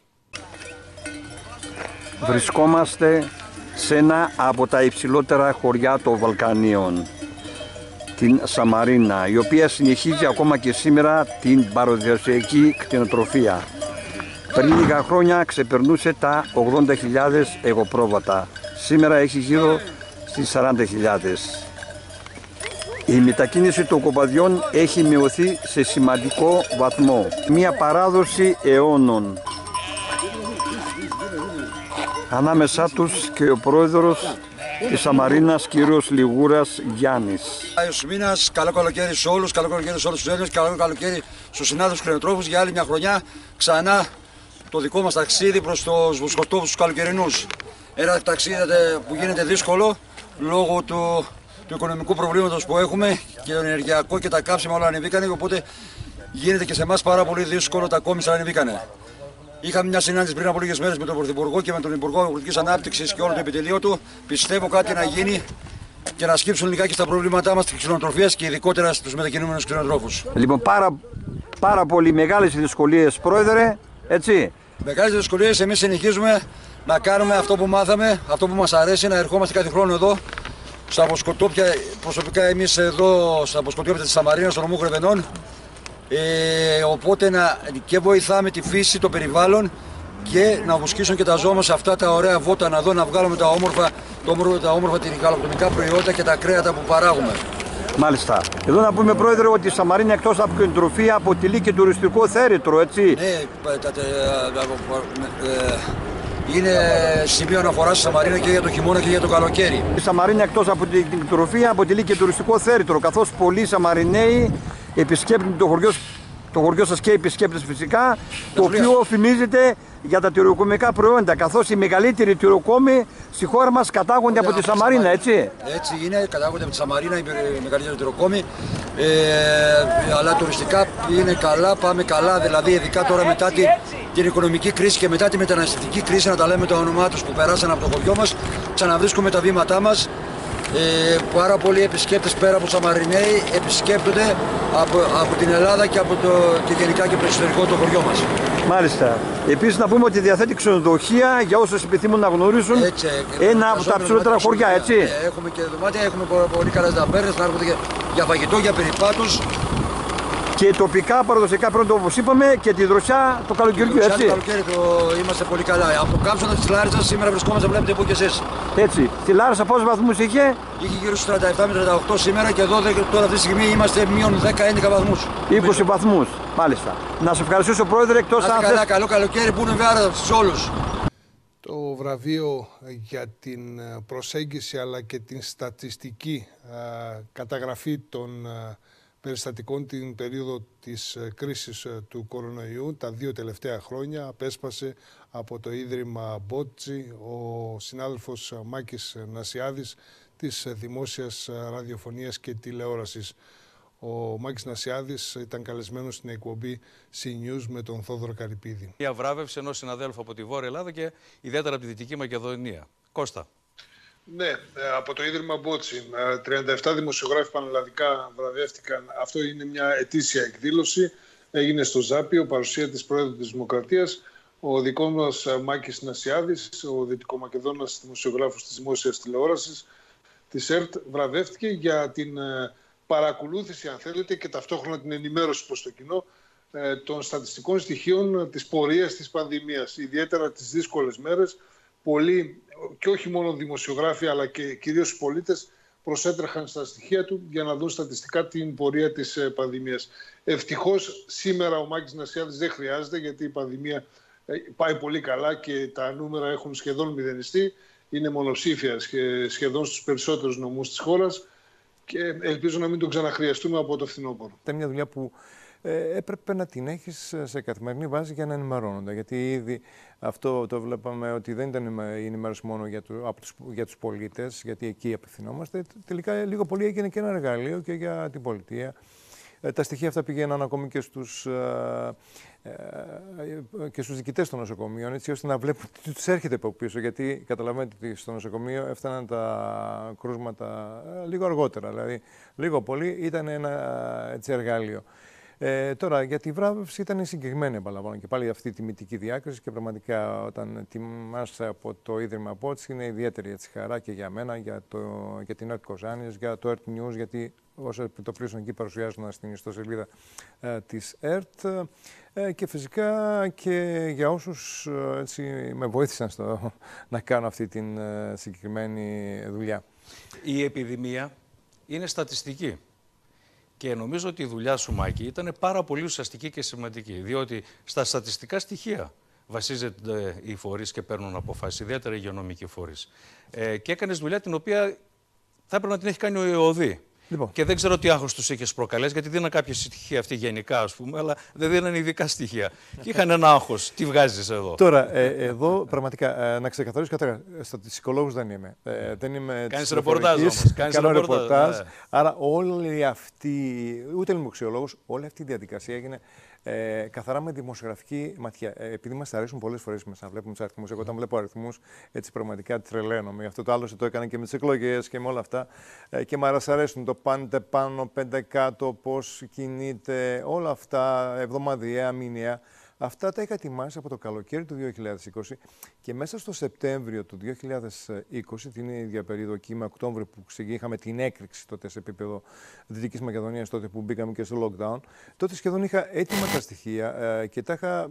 Βρισκόμαστε σε ένα από τα υψηλότερα χωριά των Βαλκανίων, την Σαμαρίνα, η οποία συνεχίζει ακόμα και σήμερα την παραδοσιακή κτηνοτροφία. Πριν λίγα χρόνια ξεπερνούσε τα 80.000 εγωπρόβατα. Σήμερα έχει γύρω στις 40.000. Η μετακίνηση των κοπαδιών έχει μειωθεί σε σημαντικό βαθμό. Μία παράδοση αιώνων. Ανάμεσά τους και ο πρόεδρος της Σαμαρίνας, κύριος Λιγούρας Γιάννης. Άγιος μήνας, καλό καλοκαίρι σε όλους, καλό καλοκαίρι σε όλους τους Έλληνες, καλό καλοκαίρι στους συνάδελφους κτηνοτρόφους για άλλη μια χρονιά. Ξανά το δικό μας ταξίδι προς τους βοσκοτόπους τους καλοκαιρινούς. Ένα ταξίδι που γίνεται δύσκολο λόγω του οικονομικού προβλήματος που έχουμε και το ενεργειακό και τα κάψιμα όλα ανεβήκανε, οπότε γίνεται και σε εμάς πάρα πολύ δύσκολο τα κόμισα ανεβήκανε. Είχαμε μια συνάντηση πριν από λίγες μέρες με τον Πρωθυπουργό και με τον Υπουργό Αγροτικής Ανάπτυξης και όλο το επιτελείο του. Πιστεύω κάτι να γίνει και να σκύψουν λιγάκι στα προβλήματά μας της κτηνοτροφίας και ειδικότερα στους μετακινούμενους κτηνοτρόφους. Λοιπόν, πάρα πολύ μεγάλες δυσκολίες, Πρόεδρε, έτσι. Μεγάλες δυσκολίες, εμείς συνεχίζουμε να κάνουμε αυτό που μάθαμε, αυτό που μας αρέσει, να ερχόμαστε κάθε χρόνο εδώ στα βοσκοτόπια, προσωπικά εμείς εδώ στα βοσκοτόπια της Σαμαρίνας, των νομού Γρεβενών. Οπότε και βοηθάμε τη φύση, το περιβάλλον και να βοσκήσουν και τα ζώα μας αυτά τα ωραία βότα, να δω να βγάλουμε τα όμορφα γαλακτοκομικά προϊόντα και τα κρέατα που παράγουμε. Μάλιστα. Εδώ να πούμε, Πρόεδρε, ότι η Σαμαρίνα εκτός από κτηνοτροφία αποτελεί και τουριστικό θέρετρο, έτσι. Ναι, είναι σημείο αναφοράς στη Σαμαρίνα και για το χειμώνα και για το καλοκαίρι. Η Σαμαρίνα εκτός από την κτηνοτροφία αποτελεί και τουριστικό θέρετρο, καθώς πολλοί Σαμαριναίοι επισκέπτονται το χωριό σας και επισκέπτες φυσικά, το οποίο φημίζεται για τα τυροκομικά προϊόντα, καθώς οι μεγαλύτεροι τυροκόμοι στη χώρα μας κατάγονται από τη Σαμαρίνα, έτσι. Έτσι είναι, κατάγονται από τη Σαμαρίνα οι μεγαλύτεροι τυροκόμοι, αλλά τουριστικά είναι καλά, πάμε καλά, δηλαδή ειδικά τώρα μετά την οικονομική κρίση και μετά τη μεταναστευτική κρίση, να τα λέμε το όνομά τους, που περάσαν από το χωριό μας, ξαναβρίσκουμε τα βήματά μας Πάρα πολλοί επισκέπτες πέρα από Σαμαριναίοι επισκέπτονται από την Ελλάδα και γενικά και από το εξωτερικό το χωριό μας. Μάλιστα. Επίσης να πούμε ότι διαθέτει ξενοδοχεία για όσους επιθυμούν να γνωρίζουν ένα από τα ψηλότερα χωριά, έτσι. Έχουμε και δωμάτια, έχουμε πολύ καλές ταβέρνες, να έρχονται για φαγητό, για περιπάτους. Και τοπικά παραδοσιακά πρώτα, όπως είπαμε, και τη δροσιά το καλοκαιριού, έτσι. Το καλοκαίρι είμαστε πολύ καλά. Από το κάμψονα της Λάρισσας σήμερα βρισκόμαστε, βλέπετε που και εσείς. Έτσι. Στη Λάρισα πόσους βαθμούς είχε? Είχε γύρω στους 37 με 38 σήμερα και εδώ τώρα αυτή τη στιγμή είμαστε μείον 10-11 βαθμούς. 20 βαθμούς, μάλιστα. Να σε ευχαριστήσω, Πρόεδρε, εκτός αν καλά, καλό καλοκαίρι που είναι βέβαια σε όλους. Το βραβείο για την προσέγγιση αλλά και την στατιστική καταγραφή των περιστατικών την περίοδο της κρίσης του κορονοϊού τα 2 τελευταία χρόνια απέσπασε από το Ίδρυμα Μπότσι ο συνάδελφος Μάκης Νασιάδης της Δημόσιας Ραδιοφωνίας και Τηλεόρασης. Ο Μάκης Νασιάδης ήταν καλεσμένος στην εκπομπή C-News με τον Θόδωρο Καρυπίδη. Η αβράβευση ενός συναδέλφου από τη Βόρεια Ελλάδα και ιδιαίτερα από τη Δυτική Μακεδονία. Κώστα. Ναι, από το Ίδρυμα Μπότσι. 37 δημοσιογράφοι πανελλαδικά βραβεύτηκαν. Αυτό είναι μια ετήσια εκδήλωση. Έγινε στο Ζάπιο, παρουσία της Πρόεδρου της Δημοκρατίας. Ο δικός μας Μάκης Νασιάδης, ο Δυτικομακεδόνας δημοσιογράφος της Δημόσιας Τηλεόρασης της ΕΡΤ, βραβεύτηκε για την παρακολούθηση, αν θέλετε, και ταυτόχρονα την ενημέρωση προς το κοινό των στατιστικών στοιχείων της πορείας της πανδημίας. Ιδιαίτερα τις δύσκολες μέρες, πολλοί και όχι μόνο δημοσιογράφοι αλλά και κυρίως οι πολίτες προσέτρεχαν στα στοιχεία του για να δουν στατιστικά την πορεία της πανδημίας. Ευτυχώς σήμερα ο Μάκης Νασιάδης δεν χρειάζεται, γιατί η πανδημία πάει πολύ καλά και τα νούμερα έχουν σχεδόν μηδενιστεί. Είναι μονοψήφια σχεδόν στους περισσότερους νομούς της χώρας και ελπίζω να μην τον ξαναχρειαστούμε από το φθινόπωρο. Ήταν μια δουλειά που έπρεπε να την έχεις σε καθημερινή βάση για να ενημερώνονται. Γιατί ήδη αυτό το βλέπαμε ότι δεν ήταν η ενημέρωση μόνο για τους πολίτες, γιατί εκεί απευθυνόμαστε. Τελικά λίγο πολύ έγινε και ένα εργαλείο και για την πολιτεία. Τα στοιχεία αυτά πηγαίναν ακόμη και στους διοικητές των νοσοκομείων, έτσι ώστε να βλέπουν τι τους έρχεται από πίσω. Γιατί καταλαβαίνετε ότι στο νοσοκομείο έφταναν τα κρούσματα λίγο αργότερα. Δηλαδή, λίγο πολύ ήταν ένα εργάλειο. Τώρα, για τη βράβευση ήταν συγκεκριμένη, επαναλαμβάνω, και πάλι αυτή τη τιμητική διάκριση και πραγματικά όταν τιμάσαι από το Ίδρυμα Μπότσι είναι ιδιαίτερη χαρά και για μένα, για την ΕΡΤ Κοζάνης, για το ΕΡΤ News, γιατί όσο το πλήσουν εκεί παρουσιάζονταν στην ιστοσελίδα της ΕΡΤ και φυσικά και για όσους έτσι, με βοήθησαν να κάνω αυτή την συγκεκριμένη δουλειά. Η επιδημία είναι στατιστική. Και νομίζω ότι η δουλειά σου, Μάκη, ήταν πάρα πολύ ουσιαστική και σημαντική. Διότι στα στατιστικά στοιχεία βασίζονται οι φορείς και παίρνουν αποφάσεις, ιδιαίτερα οι υγειονομικοί φορείς. Και έκανες δουλειά την οποία θα έπρεπε να την έχει κάνει ο ΕΟΔΗ. Λοιπόν. Και δεν ξέρω τι άγχος τους είχες προκαλέσει, γιατί δίναν κάποια στοιχεία αυτή γενικά, ας πούμε, αλλά δεν δίναν ειδικά στοιχεία. Και είχαν ένα άγχος. Τι βγάζεις εδώ? Τώρα, εδώ πραγματικά να ξεκαθαρίσω καταρχάς, στατιστικολόγος δεν είμαι. Δεν είμαι. Κάνεις ρεπορτάζ όμως. Κάνω ρεπορτάζ. Ναι. Άρα, όλη αυτή, ούτε λοιμοξιολόγος, όλη αυτή η διαδικασία έγινε καθαρά με δημοσιογραφική ματιά. Επειδή μας αρέσουν πολλές φορές να βλέπουμε τους αριθμούς, εγώ όταν βλέπω αριθμούς έτσι πραγματικά τρελαίνομαι. Γι' αυτό το άλλωστε το έκανα και με τις εκλογές και με όλα αυτά. Και μου αρέσουν το πάντε πάνω, 5 κάτω, πώς κινείται, όλα αυτά, εβδομαδιαία, μηνιαία. Αυτά τα είχα ετοιμάσει από το καλοκαίρι του 2020 και μέσα στο Σεπτέμβριο του 2020, την ίδια περίοδο εκεί με Οκτώβριο που είχαμε την έκρηξη τότε σε επίπεδο Δυτικής Μακεδονίας, τότε που μπήκαμε και στο lockdown, τότε σχεδόν είχα έτοιμα τα στοιχεία και τα είχα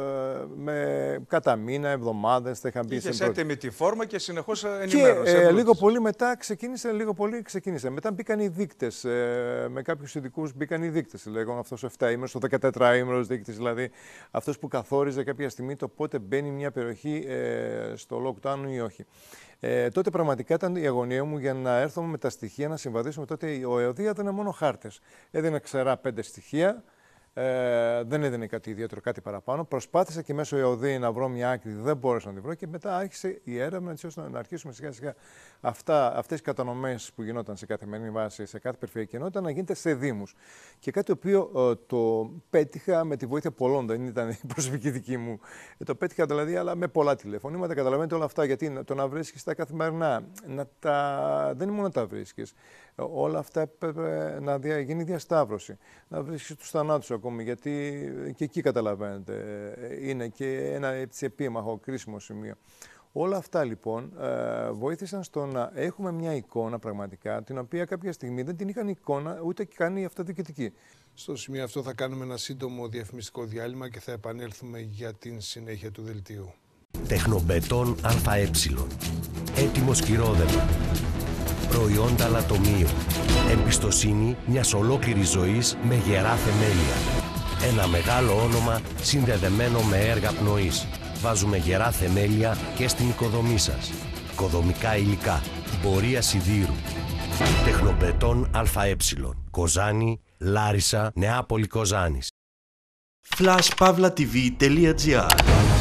κατά μήνα, εβδομάδες, τα είχα μπει σε πρώτη. Έτοιμη τη φόρμα και συνεχώς ενημέρωση. Και λίγο πολύ μετά ξεκίνησε. Μετά μπήκαν οι δείκτες, με κάποιους ειδικούς μπήκαν οι δείκτες, λέγω αυτός ο 7ήμερος, ο 14ήμερος δείκτης, δηλαδή αυτός που καθόριζε κάποια στιγμή το πότε μπαίνει μια περιοχή στο lockdown ή όχι. Τότε πραγματικά ήταν η αγωνία μου για να έρθουμε με τα στοιχεία, να συμβαδίσουμε. Τότε ο ΕΟΔΗ έδινε μόνο χάρτες. Έδινε ξερά 5 στοιχεία Δεν έδινε κάτι ιδιαίτερο, κάτι παραπάνω. Προσπάθησα και μέσω ΕΟΔΗ να βρω μια άκρη, δεν μπόρεσα να τη βρω και μετά άρχισε η έρευνα έτσι ώστε να αρχίσουμε σιγά σιγά αυτές οι κατανομές που γινόταν σε καθημερινή βάση, σε κάθε περιφερειακή ενότητα, να γίνεται σε δήμους. Και κάτι το οποίο το πέτυχα με τη βοήθεια πολλών, δεν ήταν η προσωπική δική μου. Το πέτυχα δηλαδή, αλλά με πολλά τηλεφωνήματα. Καταλαβαίνετε όλα αυτά. Γιατί το να βρίσκεις τα καθημερινά, δεν είναι μόνο να τα βρίσκεις. Όλα αυτά έπρεπε να γίνει διασταύρωση. Να βρίσκεις τους θανάτους ακόμη, γιατί και εκεί καταλαβαίνετε είναι και ένα έτσι επίμαχο, κρίσιμο σημείο. Όλα αυτά λοιπόν βοήθησαν στο να έχουμε μια εικόνα πραγματικά, την οποία κάποια στιγμή δεν την είχαν εικόνα ούτε καν οι αυτοδιοικητικοί. Στο σημείο αυτό θα κάνουμε ένα σύντομο διαφημιστικό διάλειμμα και θα επανέλθουμε για την συνέχεια του δελτίου. Τεχνομπετόν ΑΕ. Έτοιμο σκυρόδεμα. Προϊόντα λατομείου. Εμπιστοσύνη μιας ολόκληρης ζωής με γερά θεμέλια. Ένα μεγάλο όνομα συνδεδεμένο με έργα πνοής. Βάζουμε γερά θεμέλια και στην οικοδομή σας. Οικοδομικά υλικά. Πορεία σιδήρου. Τεχνομπετόν ΑΕ. Κοζάνη, Λάρισα, Νεάπολη Κοζάνης. flashpavlatv.gr.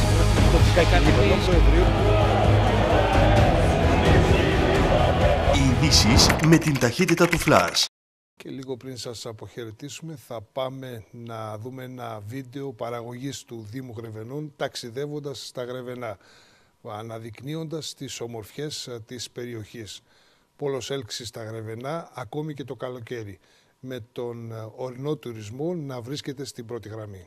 Οι ειδήσεις με την ταχύτητα του Flash. Και λίγο πριν σας αποχαιρετήσουμε θα πάμε να δούμε ένα βίντεο παραγωγής του Δήμου Γρεβενών ταξιδεύοντας στα Γρεβενά, αναδεικνύοντας τις ομορφιές της περιοχής. Πόλος έλξης στα Γρεβενά ακόμη και το καλοκαίρι, με τον ορεινό τουρισμό να βρίσκεται στην πρώτη γραμμή.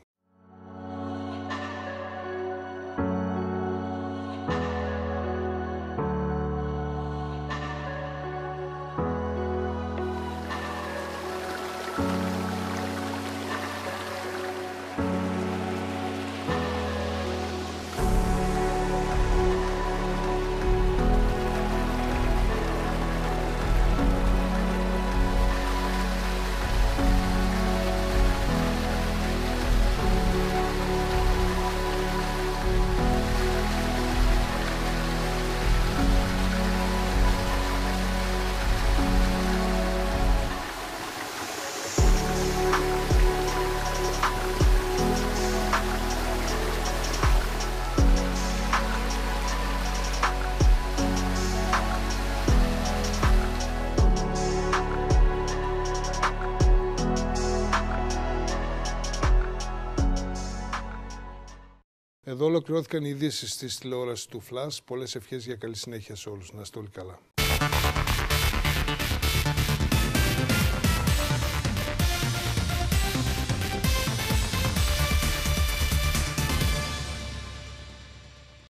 Εδώ ολοκληρώθηκαν οι ειδήσεις της τηλεόρασης του Flash. Πολλές ευχές για καλή συνέχεια σε όλους. Να είστε όλοι καλά.